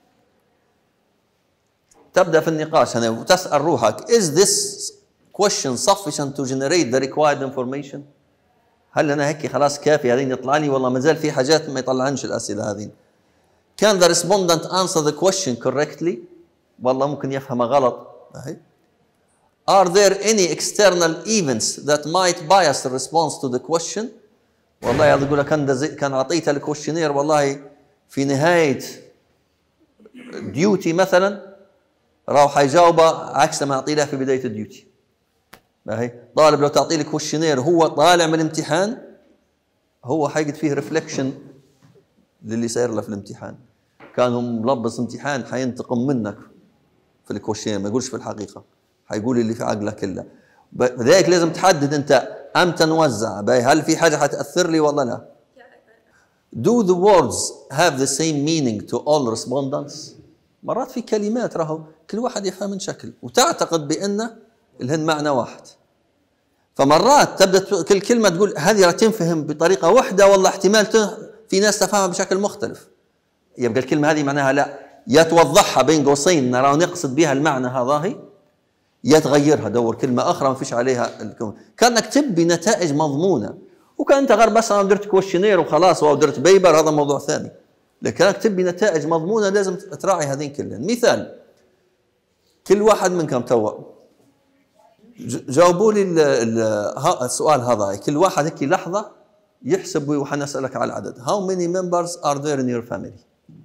تبدا في النقاش هنا وتسال روحك is this question sufficient to generate the required information؟ هل انا هيك خلاص كافي هذين يطلع لي؟ والله ما زال في حاجات ما يطلعنش الاسئله هذين. Can the respondent answer the question correctly؟ والله ممكن يفهمها غلط. أهي. Are there any external events that might bias the response to the question؟ والله يقول لك كان كان اعطيته الكويشنير والله في نهايه ديوتي مثلا راح يجاوبه عكس ما اعطي له في بدايه الديوتي. أهي. طالب لو تعطي له كويشنير هو طالع من الامتحان هو حيجد فيه ريفلكشن للي صاير له في الامتحان. كان ملبس امتحان حينتقم منك في الكويشنير، ما يقولش في الحقيقه، حيقول اللي في عقله كله. لذلك لازم تحدد انت امتى نوزع، هل في حاجه حتاثر لي ولا لا؟ Do the words have the same meaning to all respondents؟ مرات في كلمات راهو كل واحد يفهم من شكل وتعتقد بان الهن معنى واحد. فمرات تبدا كل كلمه تقول هذه راه تنفهم بطريقه واحده والله احتمال في ناس تفهمها بشكل مختلف. يبقى الكلمه هذه معناها لا، يا توضحها بين قوسين نرى نقصد بها المعنى هذا، يا تغيرها دور كلمه اخرى ما فيش عليها الكلمة. كانك تبي نتائج مضمونه، وكان انت غير بس انا درت كويشنير وخلاص او درت بيبر هذا موضوع ثاني، لكنك تبي نتائج مضمونه لازم تراعي هذين كلهن. مثال كل واحد منكم توا جاوبوا لي السؤال هذا، كل واحد هيك لحظه يحسب وحنسالك على العدد. How many members are there in your family؟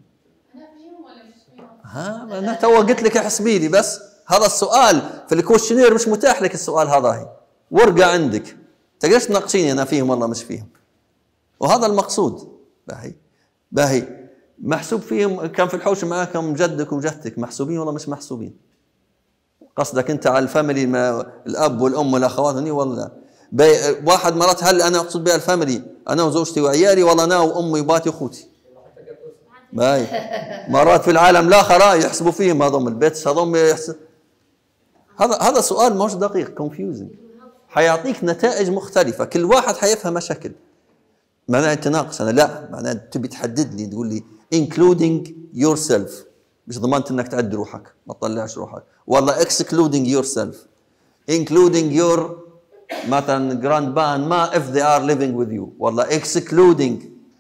ها انا توا قلت لك احسبي لي، بس هذا السؤال في الكويشنير مش متاح لك السؤال هذا، هي ورقه عندك تقدرش تناقشيني انا فيهم والله مش فيهم، وهذا المقصود. باهي باهي محسوب فيهم كان في الحوش معاكم جدك وجدتك محسوبين والله مش محسوبين. قصدك انت على الفاميلي الاب والام والاخوات هني والله واحد مرات هل انا اقصد بها الفاميلي انا وزوجتي وعيالي والله انا وامي وباتي واخوتي. باي مرات في العالم الاخر يحسبوا فيهم هذول البيتس هذول يحسب. هذا هذا سؤال مش دقيق كونفيوزنج، حيعطيك نتائج مختلفه كل واحد حيفهمها شكل. معناه تناقص انا لا، معناه تبي تحدد لي تقول لي including yourself، مش ضمنت انك تعد روحك ما تطلعش روحك، والله excluding yourself including your مثلا grandpa ما if they are living with you، والله excluding.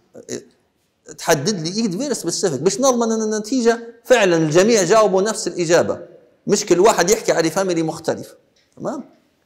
تحدد لي يجد فيري سبيسيفيك باش نضمن ان النتيجه فعلا الجميع جاوبوا نفس الاجابه، مش كل واحد يحكي على فاميلي مختلف. تمام؟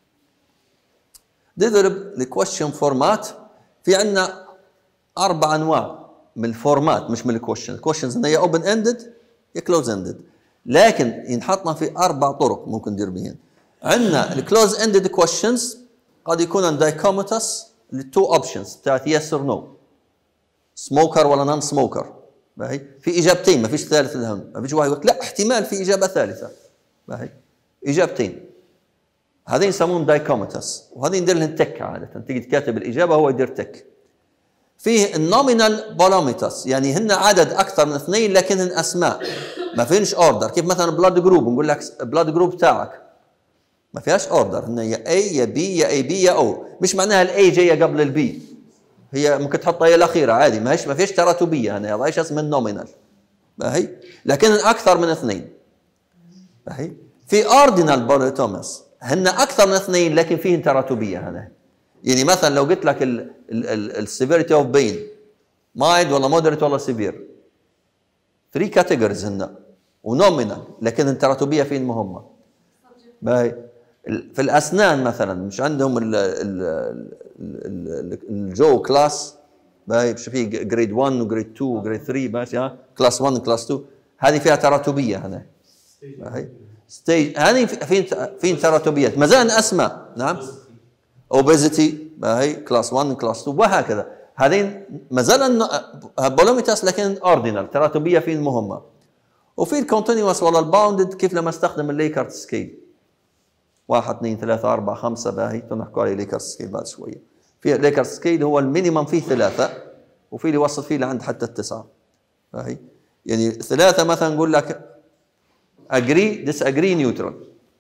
نضرب الكويشن فورمات. في عندنا اربع انواع من الفورمات مش من الكويشن. الكويشنز هي اوبن اندد يا كلوز اندد، لكن ينحطنا في اربع طرق ممكن ندير بهن. عندنا الكلوز اندد كويشنز قد يكون دايكوموتس للتو اوبشنز بتاعت يس اور نو، سموكر ولا نون سموكر. باهي في اجابتين ما فيش ثالث لهم، ما فيش واحد يقول لا احتمال في اجابه ثالثه. باهي اجابتين هذين يسمون دايكوموتس، وهذين ندير لهم تك عاده، تيجي تكاتب الاجابه هو يدير تك. فيه النومينال بولوميتس يعني هن عدد اكثر من اثنين لكنهن اسماء ما فينش اوردر، كيف مثلا بلاد جروب نقول لك بلاد جروب تاعك ما فيهاش اوردر، هن يا اي يا بي يا اي بي يا او، مش معناها الاي جايه قبل البي، هي ممكن تحطها هي الاخيره عادي، ما هيش ما فيش تراتبيه هنا، هذا ايش اسمه النومينال. باهي لكن اكثر من اثنين. باهي في اوردينال بولوتومس هن اكثر من اثنين لكن فيهن تراتبيه هنا. يعني مثلا لو قلت لك السيفيريتي اوف بين مايلد ولا مودريت ولا سيفير، ثري كاتيجوريز هن ونومينال لكن التراتبيه فين مهمه. باهي في الاسنان مثلا مش عندهم ال ال الجو كلاس، باهي مش في جريد واحد وجريد اثنين وجريد ثلاثة ماشي، ها كلاس واحد كلاس اثنين هذه فيها تراتبيه هنا. باهي ستيج هذه فين فين تراتبيات ما زال اسماء. نعم اوبيزيتي باهي كلاس واحد كلاس اثنين وهكذا، هذين ما زال بولوميتاس لكن اوردينال تراتبيه فين مهمه. وفي الكونتينوس ولا الباوندد كيف لما استخدم الليكارت سكيل، واحد اثنين ثلاثة أربعة خمسة باهي تنحكوا عليه ليكرت سكيل بعد شوية. في ليكرت سكيل هو المينيمم فيه ثلاثة وفي اللي يوصل فيه لعند حتى التسعة باهي. يعني ثلاثة مثلا نقول لك agree disagree neutral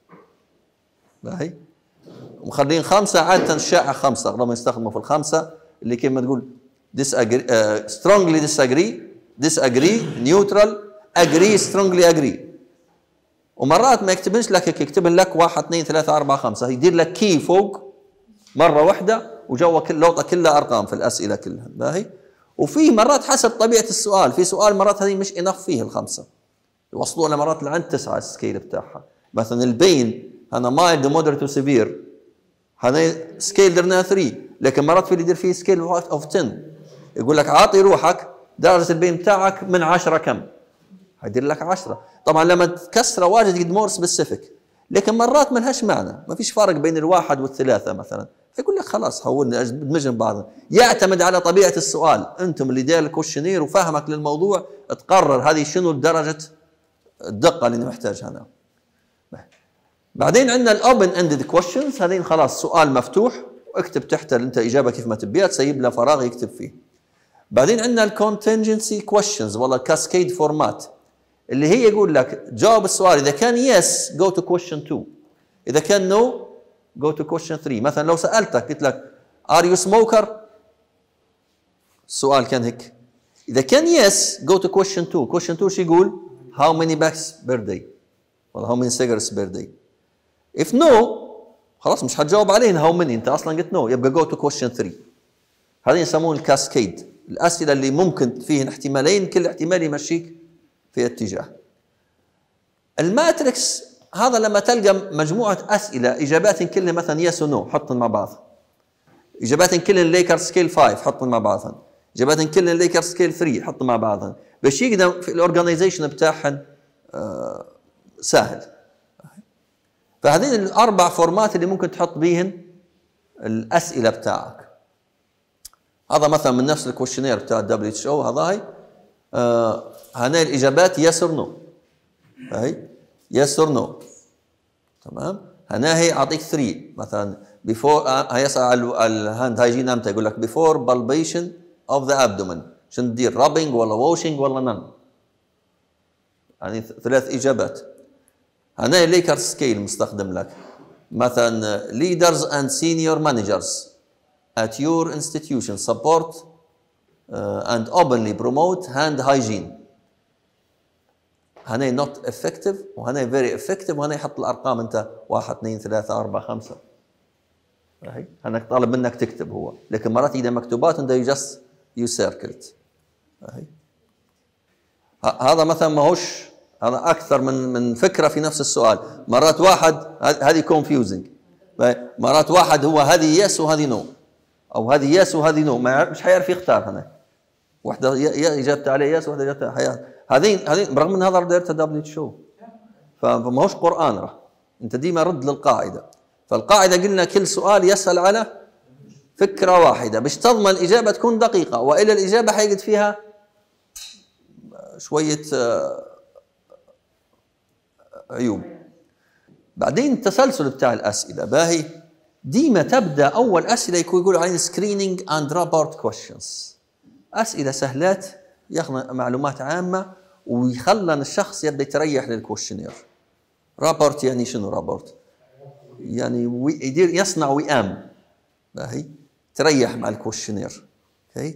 باهي. ومخلين خمسة عادة الشائع خمسة رغم يستخدموا في الخمسة اللي كما تقول disagree uh, strongly disagree disagree neutral agree strongly agree. ومرات ما يكتبنش لك يكتب لك واحد اثنين ثلاثة أربعة خمسة يدير لك كي فوق مرة واحدة وجوا كل لوطة كلها أرقام في الأسئلة كلها باهي. وفي مرات حسب طبيعة السؤال في سؤال مرات هذه مش انف فيه الخمسة يوصلوا لها مرات لعند تسعة السكيل بتاعها. مثلا البين أنا مايلد مودريت وسيفير هذا سكيل درناها ثلاثة لكن مرات في اللي يدير فيه سكيل اوف عشرة يقول لك عاطي روحك درجة البين بتاعك من عشرة كم هيدير لك عشرة. طبعا لما تكسره واجد يد مور سبيسيفيك لكن مرات ما لهاش معنى ما فيش فرق بين الواحد والثلاثة مثلا فيقول لك خلاص حولنا ادمجهم بعض. يعتمد على طبيعة السؤال انتم اللي داير الكوشنير وفهمك للموضوع تقرر هذه شنو درجة الدقة اللي محتاجها أنا. بعدين عندنا الاوبن اندد كويشنز هذين خلاص سؤال مفتوح واكتب تحت انت اجابه كيف ما تبيها تسيب له فراغ يكتب فيه. بعدين عندنا الكونتنجنسي كويشنز ولا كاسكيد فورمات اللي هي يقول لك جاوب السؤال اذا كان يس جو تو كويشن اثنين اذا كان نو جو تو كويشن ثلاثة. مثلا لو سالتك قلت لك ار يو سموكر السؤال كان هيك اذا كان يس جو تو كويشن اثنين كويشن اثنين شو يقول هاو ماني باكس بير داي ولا هاو ماني سيجرتس بير داي. if no خلاص مش حتجاوب عليه هاو مني انت اصلا قلت نو no. يبقى جو تو كويشن ثلاثة. هذه يسمون الكاسكيد الاسئله اللي ممكن فيهن احتمالين كل احتمال يمشيك في اتجاه. الماتريكس هذا لما تلقى مجموعه اسئله اجابات كلها مثلا يس ونو حطهم مع بعض اجابات كلها ليكر سكيل خمسة حطهم مع بعضهم اجابات كلها ليكر سكيل ثلاثة حطهم مع بعضهم باش يقدر في الاورجنايزيشن بتاعهم آه سهل. فهذين الاربع فورمات اللي ممكن تحط بيهن الاسئله بتاعك. هذا مثلا من نفس الكويشنير بتاع الدبليو اتش او هذا هي آه هنا الاجابات يس اور نو هي يس اور نو تمام. هنا هي اعطيك ثلاثة مثلا بيفور آه يسال الهاند هايجين امتى يقول لك بيفور بالبيشن اوف ذا ابدومن شنو تدير رابنج ولا واشنج ولا نن يعني ثلاث اجابات. هنا ليكر سكيل مستخدم لك مثلا leaders and senior managers at your institution support uh, and openly promote hand hygiene. هنا not effective وهنا very effective وهنا يحط الارقام انت واحد اثنين ثلاثة أربعة خمسة هي هنا طالب منك تكتب هو لكن مرات اذا مكتوبات انت you just you circled هي. هذا مثلا ما هوش هذا اكثر من من فكره في نفس السؤال. مرات واحد هذه كونفيوزنج مرات واحد هو هذه يس وهذه نو او هذه يس وهذه نو مش حيعرف يختار. هنا واحده اجابته عليه يس واحده اجابته حياة. هذين هذين برغم ان هذا دايرته دبليو اتش او فما هوش قران راه انت ديما رد للقاعده. فالقاعده قلنا كل سؤال يسال على فكره واحده باش تضمن الاجابه تكون دقيقه والا الاجابه حيجد فيها شويه عيوب. بعدين التسلسل بتاع الاسئله باهي ديما تبدا اول اسئله يكون يقولوا عليه سكرينينج اند رابورت كويشنز اسئله سهلات ياخذ معلومات عامه ويخلن الشخص يبدا يتريح للكويشنير. رابورت يعني شنو رابورت؟ يعني يدير يصنع وئام باهي تريح مع الكويشنير. اوكي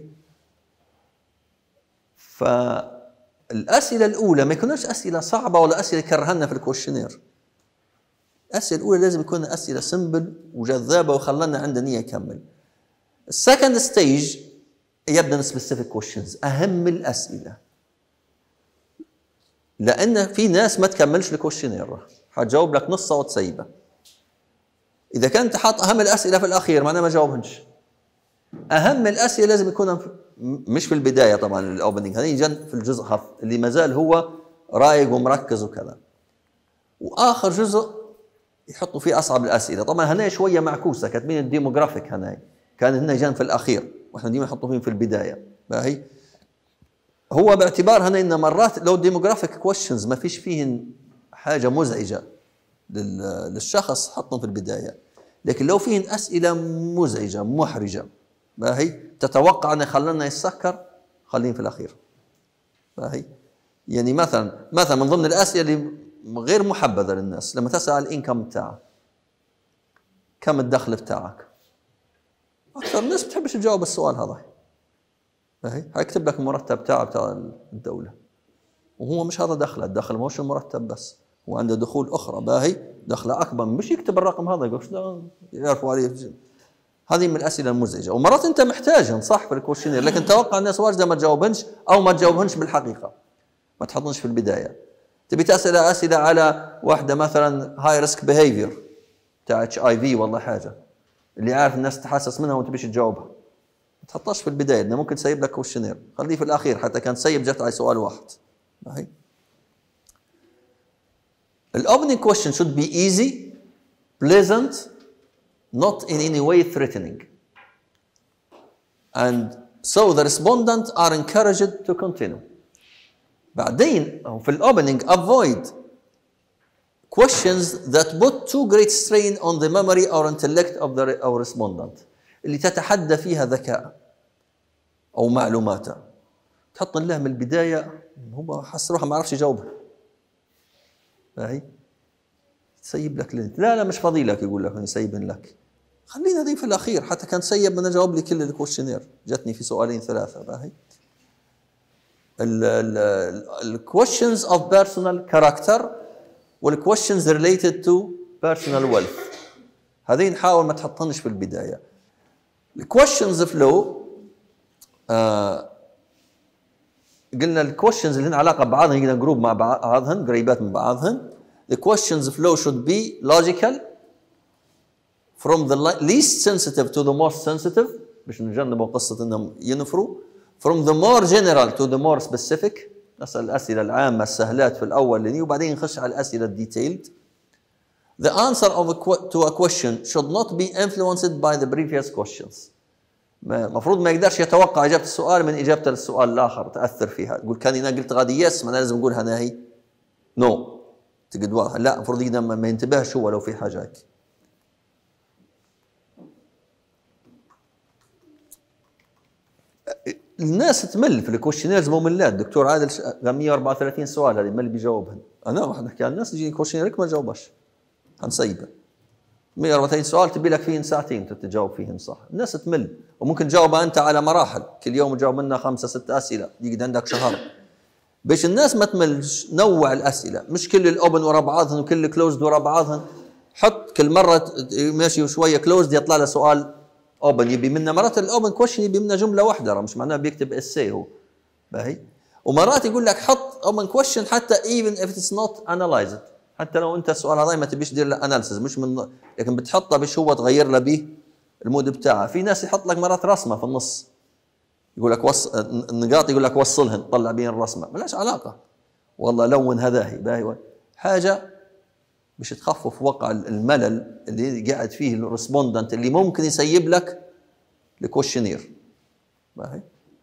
ف الأسئلة الأولى ما يكونوش أسئلة صعبة ولا أسئلة كرهنا في الكويشنير. الأسئلة الأولى لازم يكون أسئلة سمبل وجذابة وخلنا عندنا نية يكمل. السكند ستيج يبدأ سبيسيفيك كويشنز أهم الأسئلة لأن في ناس ما تكملش الكويشنير حتجاوب لك نصها وتسيبه. إذا كنت حاط أهم الأسئلة في الأخير معناه ما جاوبهنش. أهم الأسئلة لازم يكون مش في البداية طبعا الأوبننج هذه يجن في الجزء خف اللي ما زال هو رايق ومركز وكذا. وآخر جزء يحطوا فيه أصعب الأسئلة. طبعا هنا شوية معكوسة كاتبين الديموغرافيك هنا كان هنا جان في الأخير وإحنا ديما نحطوا فيهم في البداية باهي. هو باعتبار هنا إن مرات لو ديموغرافيك كويشنز ما فيش فيهن حاجة مزعجة للشخص حطهم في البدايه. لكن لو فيهن اسئله مزعجه محرجه باهي تتوقع ان خلنا يسكر، خليهم في الاخير باهي. يعني مثلا مثلا من ضمن الاسئله اللي غير محبذه للناس لما تسال الانكم بتاعك، كم الدخل بتاعك؟ اكثر الناس بتحبش تجاوب السؤال هذا باهي. حيكتب لك المرتب تاعه بتاع الدوله وهو مش هذا دخله، الدخل مش المرتب بس، هو عنده دخول اخرى باهي دخله اكبر، مش يكتب الرقم هذا يقول شو يعرفوا عليه. هذه من الاسئله المزعجه، ومرات انت محتاجهم صح في الكوشنير، لكن توقع الناس واجده ما تجاوبهنش او ما تجاوبهنش بالحقيقه، ما تحطنش في البدايه. تبي تسال اسئله على واحده مثلا هاي ريسك بيهيفير تاع اتش اي في والله حاجه اللي عارف الناس تتحسس منها وانت تبيش تجاوبها، ما تحطهاش في البدايه لانه ممكن تسيب لك كوشنير، خليه في الاخير حتى كان تسيب جت على سؤال واحد. باهي. الاوبننج كويشن should be easy, pleasant, not in any way threatening. And so the respondent are encouraged to continue. بعدين في الاوبننج avoid questions that put too great strain on the memory or intellect of the or respondent اللي تتحدى فيها ذكاء او معلوماته، تحط له من البدايه هو حس روحه ما عرفش يجاوبها باهي تسيب لك لنت. لا لا مش فاضي لك يقول لك انا سيبن لك، خلينا دي في الاخير حتى كان سيب من اجاوب لي كل الكويشنير، جتني في سؤالين ثلاثه باهي. الكويشنز اوف بيرسونال كاركتر والكويشنز ريليتد تو بيرسونال ويلث هذين حاول ما تحطنش في البدايه. الكويشنز فلو آه قلنا الكويشنز اللي هن علاقه ببعضهن قلنا جروب مع بعضهن قريبات من بعضهن. The questions flow should be logical from the least sensitive to the most sensitive باش نجنبوا قصه انهم ينفروا. From the more general to the more specific نسال الاسئله العامه السهلات في الاول لني وبعدين نخش على الاسئله الديتيلد. The answer of a to a question should not be influenced by the previous questions. المفروض ما يقدرش يتوقع اجابه السؤال من اجابته للسؤال الاخر تاثر فيها، تقول كان انا قلت غادي يس ما انا لازم اقولها ناهي نو no. تقعد واضح لا المفروض يقدر ما ينتبهش هو لو في حاجه هيك. الناس تمل في الكوشنيرز مملات، الدكتور عادل قال مية وأربعة وثلاثين سؤال هذه مل بيجاوبها، انا واحد نحكي عن الناس يجي كوشنير ما جاوبش حنسيبه. مية وأربعة وثلاثين سؤال تبي لك فيهن ساعتين تتجاوب فيهن صح، الناس تمل وممكن تجاوبها انت على مراحل، كل يوم تجاوب منها خمسه ست اسئله يقعد عندك شهر. باش الناس ما تملش نوع الاسئله، مش كل الاوبن ورا بعضهن وكل الكلوزد ورا بعضهن، حط كل مره ماشي شويه كلوزد يطلع له سؤال اوبن يبي منه، مرات الاوبن كويشن يبي منه جمله واحده مش معناه بيكتب اسي هو باهي. ومرات يقول لك حط اوبن كويشن حتى even if it's not analyzed، حتى لو انت السؤال هذا ما تبيش تدير له اناليسيس مش من لكن بتحطه باش هو تغير له به المود بتاعه. في ناس يحط لك مرات رسمه في النص يقول لك وص... النقاط يقول لك وصلهن طلع بين الرسمه، ما لهاش علاقه والله لون هذاهي باهي حاجه باش تخفف وقع الملل اللي قاعد فيه الريسبوندنت اللي ممكن يسيب لك الكويشنير باهي.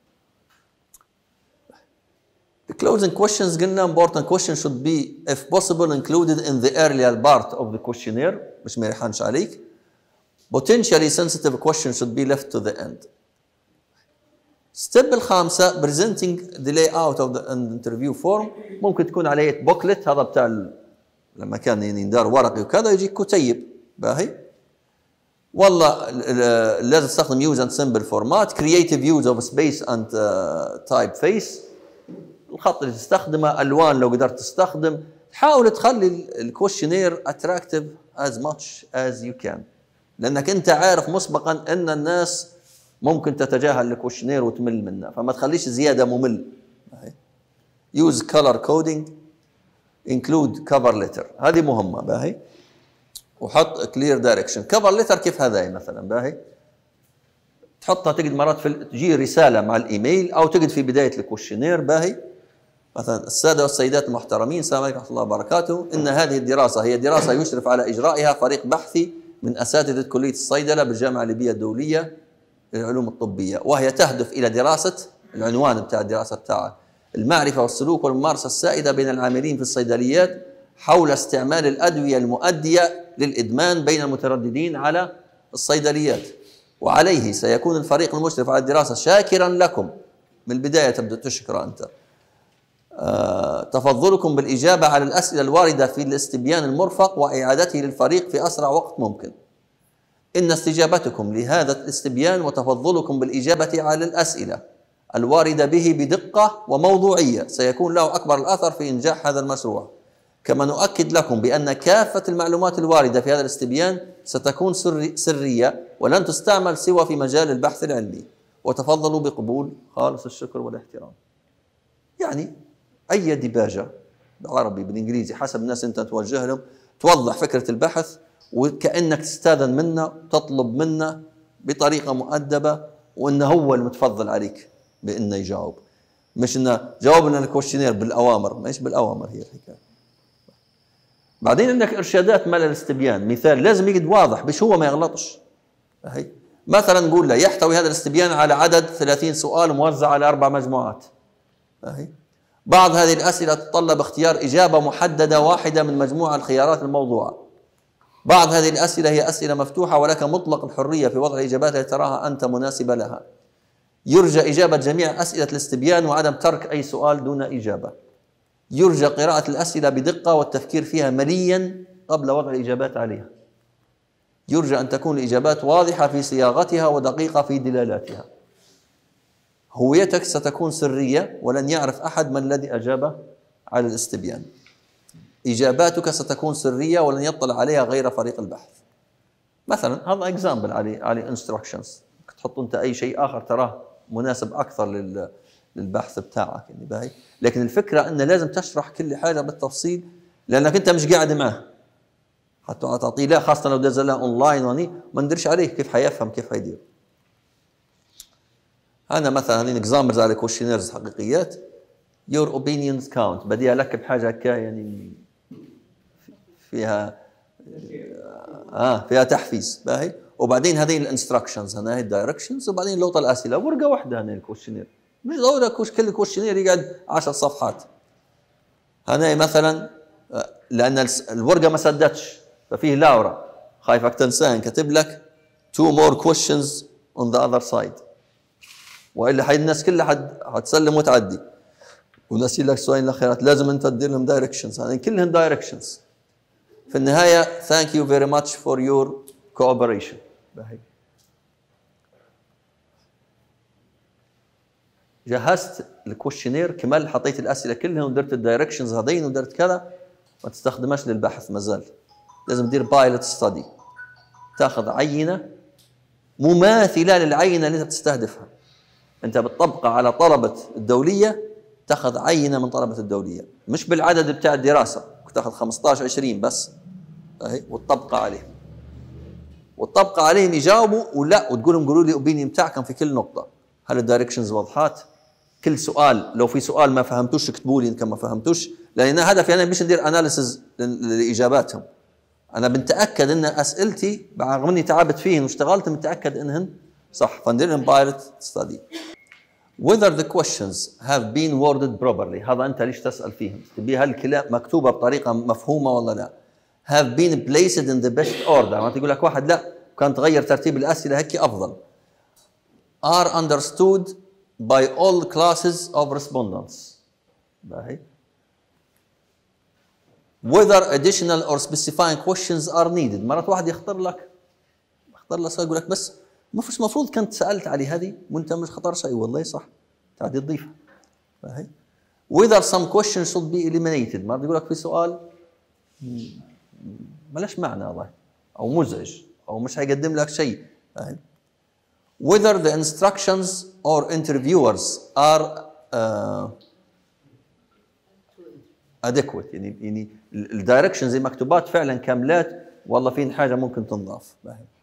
The closing questions قلنا important questions should be if possible included in the earlier part of the questionnaire مش ما يرحنش عليك. Potentially sensitive questions should be left to the end. ستيب الخامسة presenting the layout of the interview form ممكن تكون عليه بوكلت هذا بتاع ال... لما كان يعني ندار ورقي وكذا يجيك كتيب باهي. والله لازم تستخدم use and symbol format creative use of space and uh, typeface. الخط اللي تستخدمه الوان لو قدرت تستخدم، حاول تخلي الكويشنير attractive as much as you can لانك انت عارف مسبقا ان الناس ممكن تتجاهل الكويشنير وتمل منه، فما تخليش زياده ممل. use color coding include cover letter هذه مهمه باهي. وحط clear direction. cover letter كيف هذا مثلا باهي تحطها تجد مرات في تجي رساله مع الايميل او تجد في بدايه الكويشنير باهي مثلا الساده والسيدات المحترمين السلام عليكم ورحمه الله وبركاته، ان هذه الدراسه هي دراسه يشرف على اجرائها فريق بحثي من اساتذه كليه الصيدله بالجامعه الليبيه الدوليه للعلوم الطبيه، وهي تهدف الى دراسه العنوان بتاع الدراسه بتاعها المعرفه والسلوك والممارسه السائده بين العاملين في الصيدليات حول استعمال الأدوية المؤدية للإدمان بين المترددين على الصيدليات. وعليه سيكون الفريق المشرف على الدراسة شاكرا لكم. من البداية تبدأ تشكر أنت. آه تفضلكم بالإجابة على الأسئلة الواردة في الاستبيان المرفق وإعادته للفريق في أسرع وقت ممكن. إن استجابتكم لهذا الاستبيان وتفضلكم بالإجابة على الأسئلة الواردة به بدقة وموضوعية سيكون له أكبر الأثر في إنجاح هذا المشروع. كما نؤكد لكم بأن كافة المعلومات الواردة في هذا الاستبيان ستكون سري سرية ولن تستعمل سوى في مجال البحث العلمي. وتفضلوا بقبول خالص الشكر والاحترام. يعني أي ديباجة بالعربي بالإنجليزي حسب الناس أنت توجه لهم توضح فكرة البحث وكأنك تستاذن منا تطلب منا بطريقة مؤدبة وإنه هو المتفضل عليك بإنه يجاوب، مش إنه جاوب لنا الكوشنير بالأوامر. مش بالأوامر هي الحكاية. بعدين عندك إرشادات مال الاستبيان. مثال لازم يجد واضح بش هو ما يغلطش. هي مثلا نقول له يحتوي هذا الاستبيان على عدد ثلاثين سؤال موزع على أربع مجموعات. هي بعض هذه الأسئلة تتطلب اختيار إجابة محددة واحدة من مجموعة الخيارات الموضوعة. بعض هذه الأسئلة هي أسئلة مفتوحة ولك مطلق الحرية في وضع الإجابات التي تراها أنت مناسبة لها. يرجى إجابة جميع أسئلة الاستبيان وعدم ترك أي سؤال دون إجابة. يرجى قراءة الأسئلة بدقة والتفكير فيها مليا قبل وضع الإجابات عليها. يرجى أن تكون الإجابات واضحة في صياغتها ودقيقة في دلالاتها. هويتك ستكون سرية ولن يعرف أحد من الذي أجاب على الاستبيان. إجاباتك ستكون سرية ولن يطلع عليها غير فريق البحث. مثلا هذا اكزامبل على على انستراكشنز. تحط أنت أي شيء آخر تراه مناسب أكثر لل للبحث بتاعك يعني باهي. لكن الفكرة أن لازم تشرح كل حاجة بالتفصيل لأنك أنت مش قاعد معه. حتى تعطيه لا خاصة لو دزلها أونلاين واني ما ندرش عليه كيف حيفهم كيف حيدير. أنا مثلا هذين اكزامبلز على كوشنيرز حقيقيات. your opinions count. بديها لك بحاجة كا يعني فيها آه فيها تحفيز باهي. وبعدين هذين الانستراكشنز هنا هي الدايركشنز وبعدين لوطة الأسئلة ورقة واحدة هنا الكوشنير. مش ضروري كوش كل كوشنير يقعد عشر صفحات. هنا مثلا لأن الورقة ما سدتش ففيه لاورا خايفك تنساه كاتب لك two more questions on the other side. وإلا حي الناس كلها حد حتسلم وتعدي وناس لك سؤالين الأخيرات لازم أنت تدير لهم دايركشنز. هذين كلهم دايركشنز. في النهاية thank you very much for your cooperation. جهزت الكوشنير كمال حطيت الأسئلة كلها ودرت الدايركشنز هذين ودرت كذا ما تستخدمهاش للبحث مازال. لازم تدير بايلوت ستادي تاخذ عينة مماثلة للعينة اللي أنت بتستهدفها. أنت بتطبقها على طلبة الدولية تاخذ عينة من طلبة الدولية مش بالعدد بتاع الدراسة تاخذ خمسة عشر عشرين بس أهي وتطبقها عليهم وتطبقها عليهم يجاوبوا ولا وتقول لهم قولوا لي أوبينيون بتاعكم في كل نقطة. هل الدايركشنز واضحات؟ كل سؤال لو في سؤال ما فهمتوش اكتبوا لي إنكم ما فهمتوش لأن هدفي أنا مش ندير أناليسز لإجاباتهم. أنا بنتأكد إن أسئلتي رغم إني تعبت فيهن واشتغلت متأكد إنهن صح فندير لهم بايلوت ستادي. whether the questions have been worded properly. هذا أنت ليش تسأل فيهم تبي هل الكلام مكتوبة بطريقة مفهومة ولا لا. have been placed in the best order. ما تقول لك واحد لا كان تغير ترتيب الأسئلة هيك أفضل. are understood by all classes of respondents. باهي. whether additional or specifying questions are needed. مرات واحد يختار لك يختار لك يقول لك بس ما فيش مفروض كنت سألت عليه هذه وانت مش خطر شيء والله صح تعدي تضيفها. باهي. whether some questions should be eliminated. مرات يقول لك في سؤال ما لهش معنى والله او مزعج او مش هيقدم لك شيء. باهي. whether the instructions or interviewers are uh, adequate. يعني يعني الدايركشنز المكتوبات فعلا كاملات والله فين حاجه ممكن تنضاف.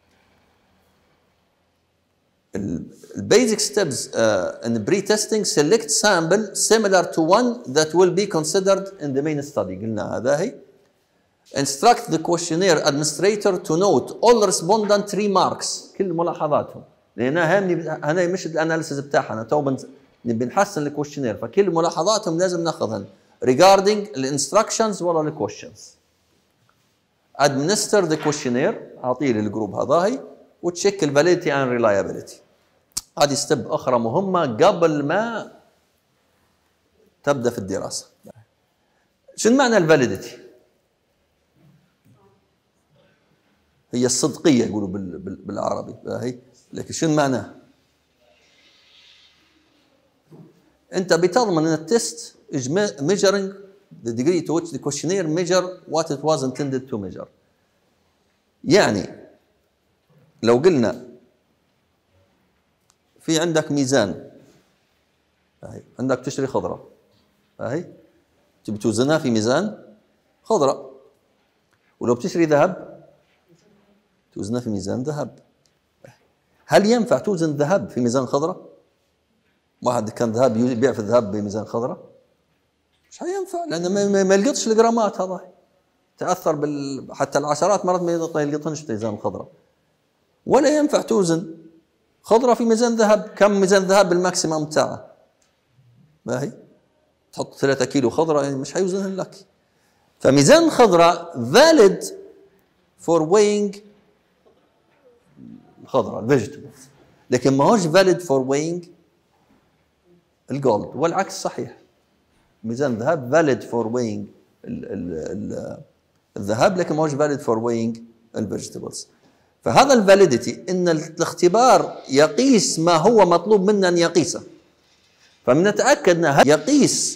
البيزك ستيبس in the pre-testing select sample similar to one that will be considered in the main study. قلنا هذا هي. instruct the questionnaire administrator to note all respondent remarks. كل ملاحظاتهم لأنها هنا مش الاناليسيز بتاعها تو بنحسن الكويشنير فكل ملاحظاتهم لازم ناخذها regarding the instructions ولا the questions. administer the questionnaire، اعطيه للجروب هذاهي، وتشيك ال validity and reliability. هذه ستيب اخرى مهمه قبل ما تبدا في الدراسه. شنو معنى الفاليديتي؟ هي الصدقيه يقولوا بالعربي، هي لكن شنو معناها؟ انت بتضمن ان التست is measuring the degree to which the questionnaire measure what it was intended to measure. يعني لو قلنا في عندك ميزان، هاي عندك تشتري خضره، هاي تبي توزنها في ميزان خضره، ولو بتشتري ذهب توزنها في ميزان ذهب. هل ينفع توزن ذهب في ميزان خضره؟ واحد كان ذهب يبيع في الذهب بميزان خضره؟ مش حينفع، لانه ما يلقطش الجرامات، هذا تاثر بال حتى العشرات مرات ما يلقطنش ميزان خضره. ولا ينفع توزن خضره في ميزان ذهب. كم ميزان ذهب بالماكسيمم بتاعه؟ ما هي تحط ثلاثة كيلو خضره يعني مش حيوزنهن لك. فميزان خضره valid for weighing الخضره الفيجيتابلز، لكن ما هوش valid for weighing الجولد، والعكس صحيح. ميزان ذهب valid for weighing ال ال ال الذهب، لكن ما هوش valid for weighing الفيجيتابلز. فهذا الفاليديتي ان الاختبار يقيس ما هو مطلوب منا ان يقيسه، فبنتاكد انه يقيس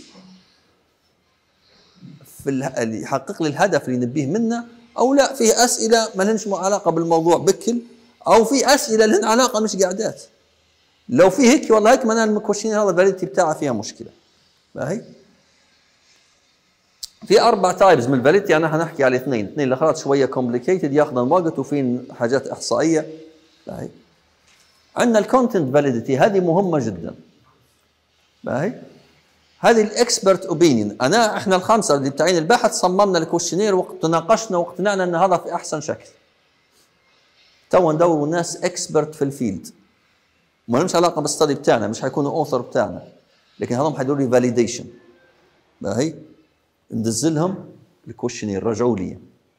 في اللي يحقق لي الهدف اللي نبيه منه، او لا فيه اسئله ما لهمش علاقه بالموضوع بكل، او في اسئله لهن علاقه مش قاعدات. لو في هيك والله هيك معناه الكويشنير هذا الفاليديتي بتاعه فيها مشكله. ما هي في اربع تايبز من الفاليديتي، انا حنحكي على اثنين، اثنين الاخرات شويه كومبليكيتد ياخذن وقت وفين حاجات احصائيه. ما هي عندنا الكونتنت فاليديتي، هذه مهمه جدا. ما هي هذه الاكسبرت اوبينيون. انا احنا الخمسه اللي بتاعين البحث صممنا الكويشنير وتناقشنا واقتنعنا ان هذا في احسن شكل. تو ندور ناس اكسبرت في الفيلد، ما لهمش علاقه بالستدي بتاعنا، مش حيكونوا اوثر بتاعنا، لكن هذول حيدوا لي فاليديشن. ما هي ندزلهم الكويشنير، رجعوا لي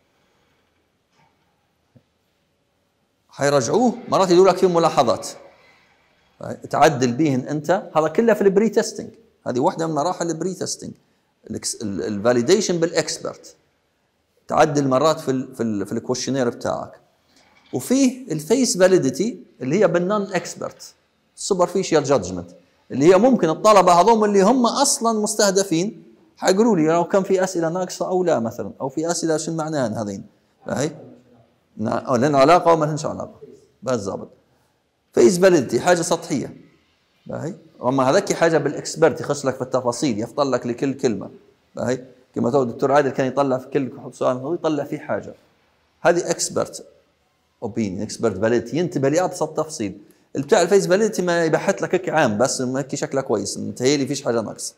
حيرجعوه، مرات يدوا لك فيه ملاحظات تعدل بيهن انت. هذا كله في البري تيستنج، هذه واحده من مراحل البري تيستنج، الفاليديشن بالاكسبرت، تعدل مرات في ال في, ال في الكويشنير بتاعك. وفيه الفيس فاليديتي اللي هي بالنون اكسبرت سوبرفيشال جادجمنت، اللي هي ممكن الطلبه هذول اللي هم اصلا مستهدفين حيقولوا لي لو كان في اسئله ناقصه او لا مثلا، او في اسئله شو معناهن هذين. فهي نعم لهن علاقه وما لهنش علاقه بالضبط. فيس فاليديتي حاجه سطحيه. باهي اما هذاك حاجه بالاكسبرت، يخش لك في التفاصيل، يفضل لك لكل كلمه. باهي كما تو الدكتور عادل كان يطلع في كل سؤال هو يطلع فيه حاجه. هذه اكسبرت اوبينيون، اكسبرت فاليديتي، ينتبه لابسط التفصيل. بتاع الفيس فاليديتي ما يبحث لك هيك عام بس، ما هيك شكله كويس، متهيألي فيش حاجه ناقصه.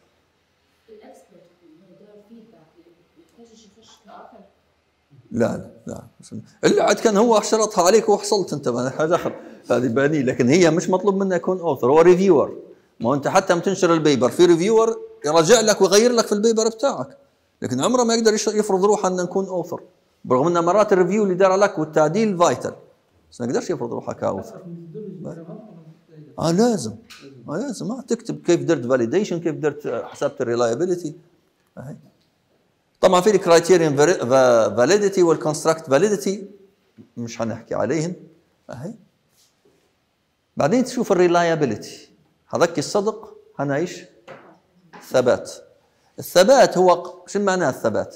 لا لا لا الا عاد كان هو شرطها عليك وحصلت انت حاجه اخرى، هذه باني، لكن هي مش مطلوب منه يكون اوثر، هو ريفيور. ما انت حتى لما تنشر البيبر في ريفيور يراجع لك ويغير لك في البيبر بتاعك، لكن عمره ما يقدر يفرض روحه انه نكون اوثر، برغم ان مرات الريفيو اللي دار لك والتعديل فايتل، بس ما يقدرش يفرض روحه كاوثر. اه لازم اه لازم ما تكتب كيف درت فاليديشن، كيف درت حسبت الريلايبيليتي. طبعا في الكرايتيريان فاليديتي والكونستراكت فاليديتي مش حنحكي عليهن. اهي بعدين تشوف الريلايبيليتي، هذاك الصدق هنعيش ثبات. الثبات هو شو معناه الثبات؟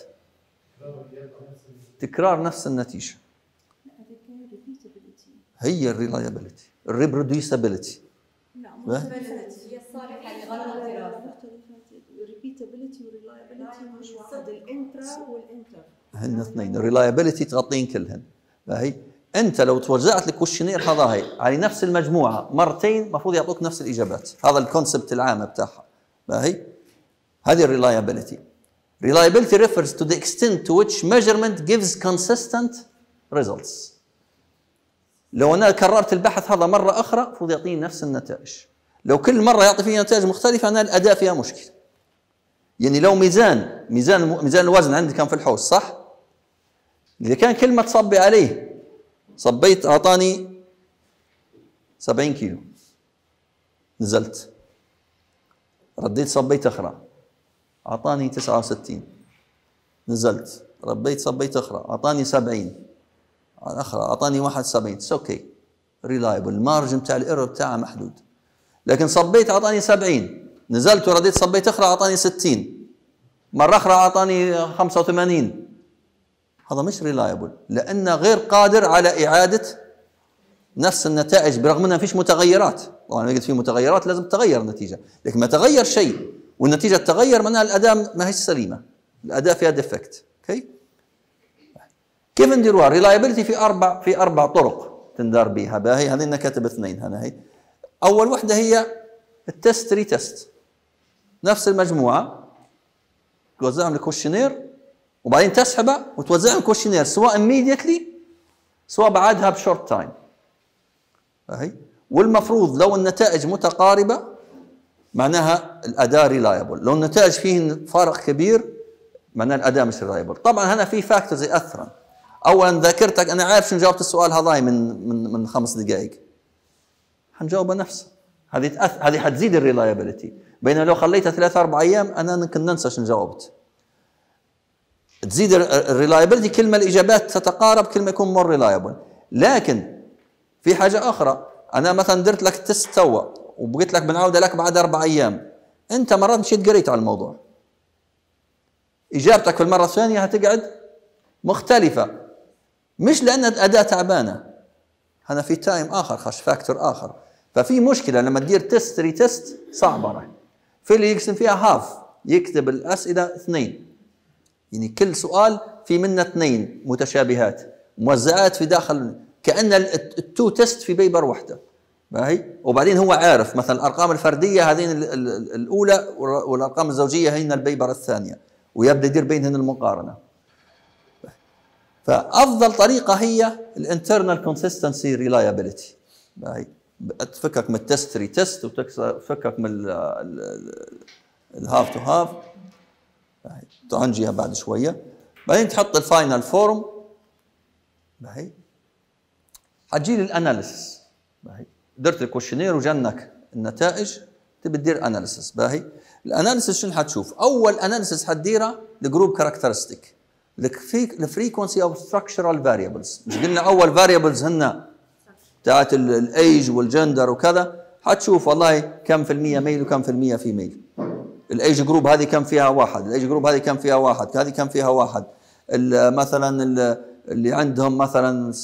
تكرار نفس النتيجه. هي الريلايبيليتي، الريبروديوسابيلتي. لا هي الصالحه لغرض الدراسه. الريبيتابيلتي والريلايبيليتي مش واحد، الانترا والانتر هن اثنين. الريلايبيليتي تغطين كلهن. فهي انت لو توزعت الكويشنير هذا هي على نفس المجموعه مرتين المفروض يعطوك نفس الاجابات، هذا الكونسبت العام بتاعها. فهي هذه الريلايبيليتي. Reliability refers to the extent to which measurement gives consistent results. لو انا كررت البحث هذا مره اخرى المفروض يعطيني نفس النتائج. لو كل مره يعطي فيها نتائج مختلفه انا الاداء فيها مشكله. يعني لو ميزان ميزان ميزان الوزن عندي كان في الحوض صح؟ إذا كان كل ما تصبي عليه صبيت أعطاني سبعين كيلو، نزلت رديت صبيت أخرى أعطاني تسعة وستين، نزلت ربيت صبيت أخرى أعطاني سبعين، أخرى أعطاني واحد وسبعين. اتس اوكي ريلايبل، المارجن بتاع الايرور بتاعها محدود. لكن صبيت أعطاني سبعين، نزلت ورديت صبيت أخرى أعطاني ستين، مرة أخرى أعطاني خمسة وثمانين، هذا مش ريلايبل لأنه غير قادر على إعادة نفس النتائج برغم أنها فيش متغيرات. طبعا قلت في متغيرات لازم تغير النتيجة، لكن ما تغير شيء والنتيجة تغير معناها الأداة ما هيش سليمة، الأداة فيها ديفكت. اوكي كيف نديروها؟ ريلايبلتي في أربع في أربع طرق تندار بها. باهي هذه أنا كاتب اثنين هنا. هي أول وحدة هي التست ري تست، نفس المجموعة توزعهم لكوشنير وبعدين تسحبها وتوزعهم كوشنير سواء immediately سواء بعدها بشورت تايم. باهي والمفروض لو النتائج متقاربة معناها الأداة ريلايبل، لو النتائج فيهن فارق كبير معناها الأداة مش ريلايبل. طبعا هنا في فاكتورز يأثرن. أولا ذاكرتك، أنا عارف شنو جاوبت السؤال هذاي من من من خمس دقائق، حنجاوبه نفسه. هذه تأث... هذه حتزيد الريلايبلتي، بينما لو خليتها ثلاث أربع أيام أنا ممكن ننسى شنو جاوبت. تزيد الريلايبلتي كل ما الإجابات تتقارب كل ما يكون مور ريلايبل. لكن في حاجة أخرى، أنا مثلا درت لك تست توا وبقيت لك بنعود لك بعد أربع أيام، أنت مرات مشيت قريت على الموضوع، إجابتك في المرة الثانية هتقعد مختلفة، مش لأن الأداة تعبانة، هنا في تايم آخر خش فاكتور آخر. ففي مشكلة لما تدير تست ري تست صعبة. في اللي يقسم فيها هاف، يكتب الأسئلة اثنين، يعني كل سؤال في منه اثنين متشابهات موزعات في داخل، كأن التو تست في بيبر واحدة. باهي وبعدين هو عارف مثلا الأرقام الفردية هذين الأولى والأرقام الزوجية هين البيبر الثانية، ويبدأ يدير بينهن المقارنة. فأفضل طريقة هي الانترنال كونسيستنسي ريلايبيليتي. باهي تفكك من التست ري تست وتفكك من الهاف تو هاف، تعنجيها بعد شوية. بعدين تحط الفاينل فورم. باهي حتجي لي الاناليسيس. باهي درت الكوشنير وجنك النتائج، تبي تدير اناليسيس. باهي الاناليسيس شنو حتشوف؟ اول اناليسيس حتديرها الجروب كاركترستيك، الفريكونسي اوف ستراكشرال فاريبلز. مش قلنا اول فاريبلز هن بتاعت الايج والجندر وكذا، حتشوف والله كم في المية ميل وكم في المية في ميل. الايج جروب هذه كم فيها واحد، الايج جروب هذه كم فيها واحد، هذه كم فيها واحد. مثلا اللي عندهم مثلا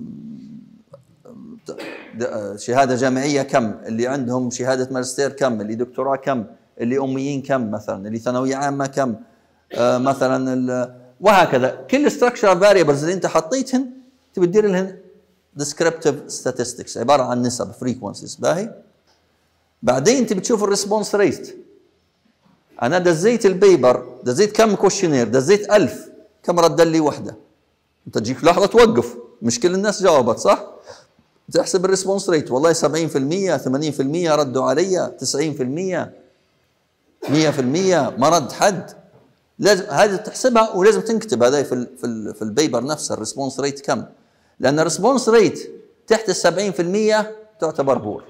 شهاده جامعيه كم، اللي عندهم شهاده ماجستير كم، اللي دكتوراه كم، اللي اميين كم، مثلا اللي ثانويه عامه كم، آه مثلا وهكذا. كل structural variables اللي انت حطيتهن تبي تدير لهن descriptive statistics، عباره عن نسب frequencies. باهي بعدين تبي تشوف الريسبونس ريت. انا دزيت البيبر، دزيت كم كوشنير، دزيت ألف، كم رد لي وحده. انت تجيك لحظه توقف، مش كل الناس جاوبت صح؟ تحسب الريسبونس ريت، والله سبعين في المية ثمانين في المية ردوا علي، تسعين في المية مية في المية ما رد حد. لازم هذه تحسبها ولازم تنكتب هذا في ال في ال في البيبر نفسه الريسبونس ريت كم، لان الريسبونس ريت تحت ال سبعين في المية تعتبر بور.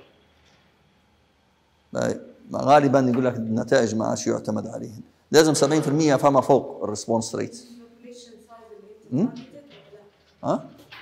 غالبا يقول لك النتائج ما عادش يعتمد عليهن، لازم سبعين في المية فما فوق الريسبونس ريت. ها؟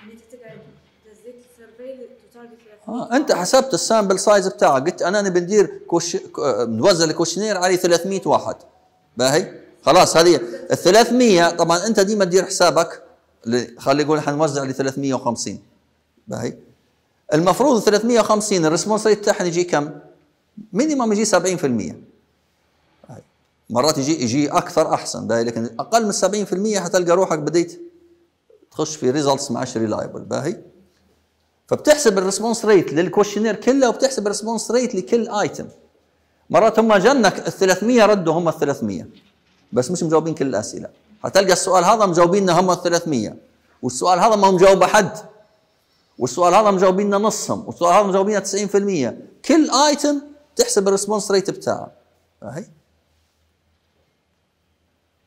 اه انت حسبت السامبل سايز بتاعك، قلت انا نبي ندير كوش نوزع الكوشنير على ثلاثمية واحد. باهي خلاص هذه ال ثلاثمية، طبعا انت ديما تدير حسابك، خلي يقول حنوزع ل ثلاثمية وخمسين. باهي المفروض ثلاثمية وخمسين الريسبونس ريت تاعها يجي كم؟ مينيمم يجي سبعين في المية. مرات يجي يجي اكثر احسن. باهي لكن اقل من سبعين في المية حتلقى روحك بديت تخش في ريزلتس ما عادش ريلايبل. باهي فبتحسب الريسبونس ريت للكوشنير كله وبتحسب الريسبونس ريت لكل ايتم. مرات هم جنك ال ثلاثمية ردوا هم ال ثلاثمية بس مش مجاوبين كل الاسئله، حتلقى السؤال هذا مجاوبيننا هم ال ثلاثمية، والسؤال هذا ما هو مجاوب حد، والسؤال هذا مجاوبيننا نصهم، والسؤال هذا مجاوبيننا تسعين في المية. كل ايتم تحسب الريسبونس ريت بتاعه. هاي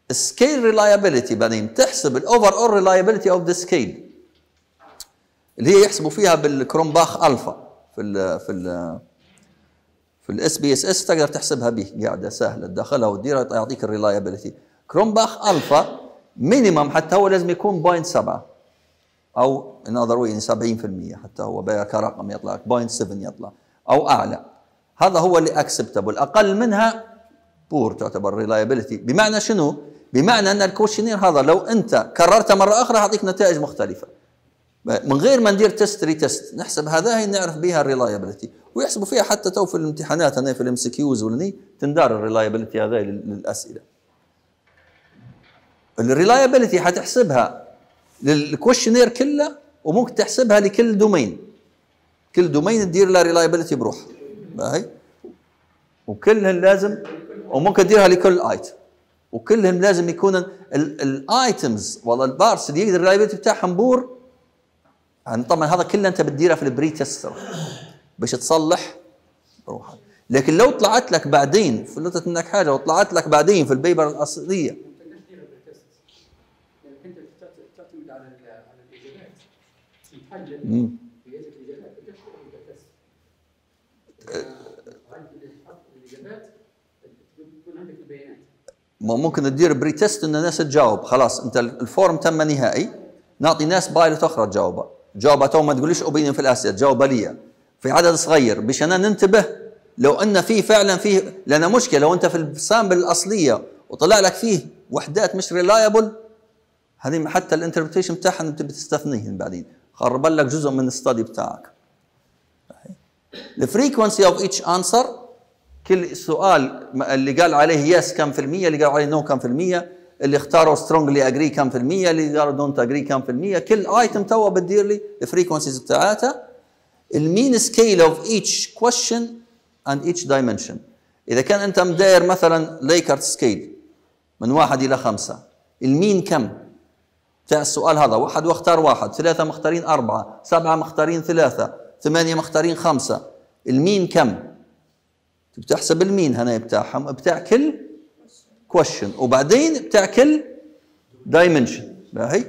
سكيل ريلايبيليتي بعدين تحسب الاوفر اول ريلايبيليتي اوف ذا سكيل اللي هي يحسبوا فيها بالكرومباخ الفا في ال في ال في الاس بي اس اس تقدر تحسبها به قاعده سهله تدخلها وتديرها يعطيك الريلايبيليتي. كرومباخ الفا مينيمم حتى هو لازم يكون صفر فاصلة سبعة او ان اذر واي سبعين بالمئة حتى هو كرقم يطلع صفر فاصلة سبعة يطلع او اعلى. هذا هو اللي اكسبتبل. اقل منها بور تعتبر ريلايبيليتي. بمعنى شنو؟ بمعنى ان الكوشنير هذا لو انت كررته مره اخرى يعطيك نتائج مختلفه من غير ما ندير تيست ري تيست. نحسب هذا نعرف بها الريلايبيليتي ويحسبوا فيها حتى تو في الامتحانات هنا في الام سي كيوز والني تندار الريلايبيليتي هذا للاسئله. الريلايبيليتي حتحسبها للكوشنير كله وممكن تحسبها لكل دومين. كل دومين تدير له ريلايبيليتي بروحها باهي وكلهن لازم وممكن تديرها لكل ايتم وكلهم لازم يكون الايتمز والله البارس اللي يقدر الريلايبيليتي بتاعهم بور. يعني طبعا هذا كله انت بتديره في البري تيست باش تصلح بروحك. لكن لو طلعت لك بعدين فلتت منك حاجه وطلعت لك بعدين في البيبر الاصليه انت تعتمد على على الاجابات تحلل بيجي الاجابات بالتست. الاجابات تكون عندك البيانات. ممكن تدير بري تيست ان الناس تجاوب خلاص انت الفورم تم نهائي نعطي ناس بايلوت اخرى تجاوبها جاوبها تو ما تقوليش اوبينيون في الاسئله تجاوبها لي في عدد صغير باش انا ننتبه لو ان في فعلا فيه. لان مشكله لو انت في السامبل الاصليه وطلع لك فيه وحدات مش ريلايبل هذه حتى الانتربريتيشن بتاعها انت بتستثنيهن بعدين خرب لك جزء من الستادي بتاعك. الفريكونسي اوف ايتش انسر كل سؤال اللي قال عليه يس كم في المية اللي قال عليه نو كم في المية اللي اختاروا سترونجلي اجري كم في المية اللي قالوا دونت اجري كم في المية. كل ايتم تو بتدير لي الفريكونسيز بتاعتها المين سكيل اوف ايتش كويشن اند ايتش دايمنشن. اذا كان انت مداير مثلا ليكرت سكيل من واحد الى خمسه المين كم بتاع السؤال هذا؟ واحد واختار واحد، ثلاثه مختارين اربعه، سبعه مختارين ثلاثه، ثمانيه مختارين خمسه، المين كم؟ بتحسب المين هنا بتاعهم بتاع كل كويشن وبعدين بتاع كل دايمنشن. باهي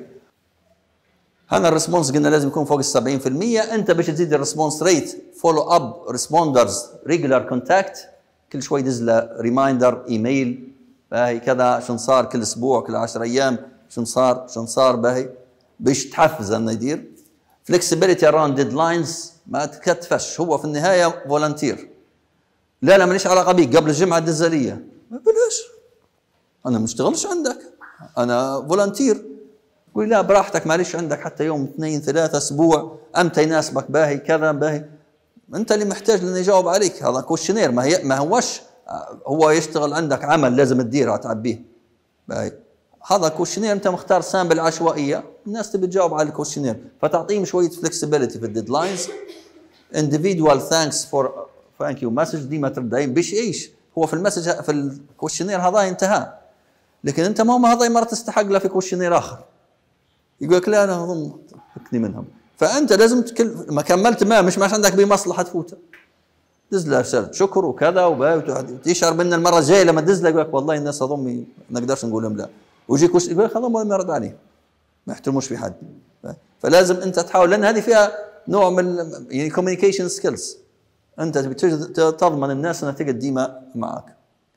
هنا الريسبونس قلنا لازم يكون فوق ال سبعين بالمية. انت باش تزيد الريسبونس ريت فولو اب ريسبوندرز ريجولار كونتاكت كل شوي دز له ريمايندر ايميل باهي كذا شنو صار كل اسبوع كل عشرة ايام شنو صار شنو صار باهي باش تحفز انه يدير. فلكسبيليتي اراوند ديدلاينز ما تكتفش هو في النهايه فولنتير. لا لا ماليش علاقه بيك قبل الجمعه دز لي بلاش انا ما اشتغلش عندك انا فولنتير. قول لا براحتك معلش عندك حتى يوم اثنين ثلاثة اسبوع امتى يناسبك باهي كذا باهي انت اللي محتاج لانه يجاوب عليك. هذا كوشنير ما هي ما هوش هو يشتغل عندك عمل لازم تديره تعبيه باهي. هذا كوشنير انت مختار سامبل عشوائيه الناس تبي تجاوب على الكوشنير فتعطيهم شويه فلكسبيليتي في الديدلاينز. individual thanks for thank you message ديما ترد باش ايش هو في المسج في الكوشنير هذا انتهى. لكن انت ما هو هذا مره تستحق له في كوشنير اخر يقول لك لا انا اظن فكني منهم. فانت لازم كل ما كملت ما مش ماش عندك بمصلحه تفوته دز له رساله شكر وكذا وتشعر بان المره الجايه لما تدز له يقول لك والله الناس اظن ما نقدرش نقول لهم لا ويجيك يقول لك اظن ما يرد عليه ما يحترموش في حد. فلازم انت تحاول لان هذه فيها نوع من يعني كوميونيكيشن سكيلز انت تضمن الناس انها تقعد ديما معك.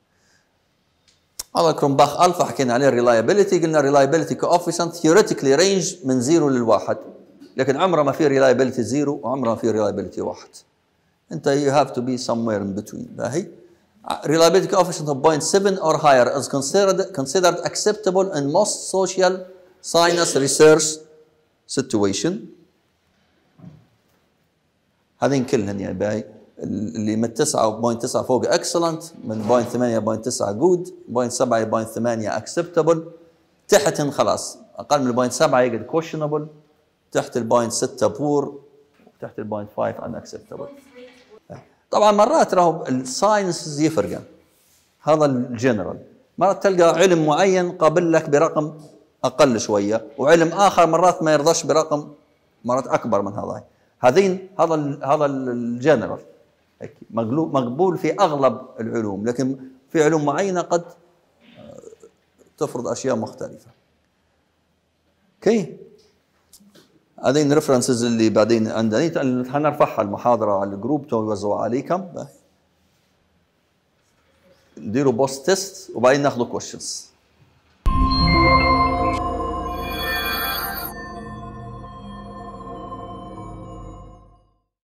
هذا كرومباخ الفا حكينا عليه الريلايبيليتي قلنا الريلايبيليتي كوفيشنت ثيوريتيكلي رينج من زيرو للواحد لكن عمره ما في ريلايبيليتي زيرو وعمره ما في ريلايبيليتي واحد. انت you have to be somewhere in between. باهي reliability coefficient of zero point seven or higher is considered considered acceptable in most social science research situation. هذين كلهن يعني باهي اللي من تسعة و تسعة فوق اكسلنت من ثمانية تسعة جود سبعة ثمانية اكسبتبل تحتن خلاص اقل من سبعة يقعد كوشنبل تحت ال ستة بور تحت ال خمسة ان اكسبتبل. طبعا مرات راهو الساينس يفرق هذا الجنرال مرات تلقى علم معين قابل لك برقم اقل شويه وعلم اخر مرات ما يرضاش برقم مرات اكبر من هذا. هذين هذا ال هذا الجنرال مقبول في اغلب العلوم لكن في علوم معينه قد تفرض اشياء مختلفه. اوكي، هذين الريفرنسز اللي بعدين عندنا حنرفعها المحاضره على الجروب توزعوا عليكم. نديروا بوست تيست وبعدين ناخذوا كويشنز.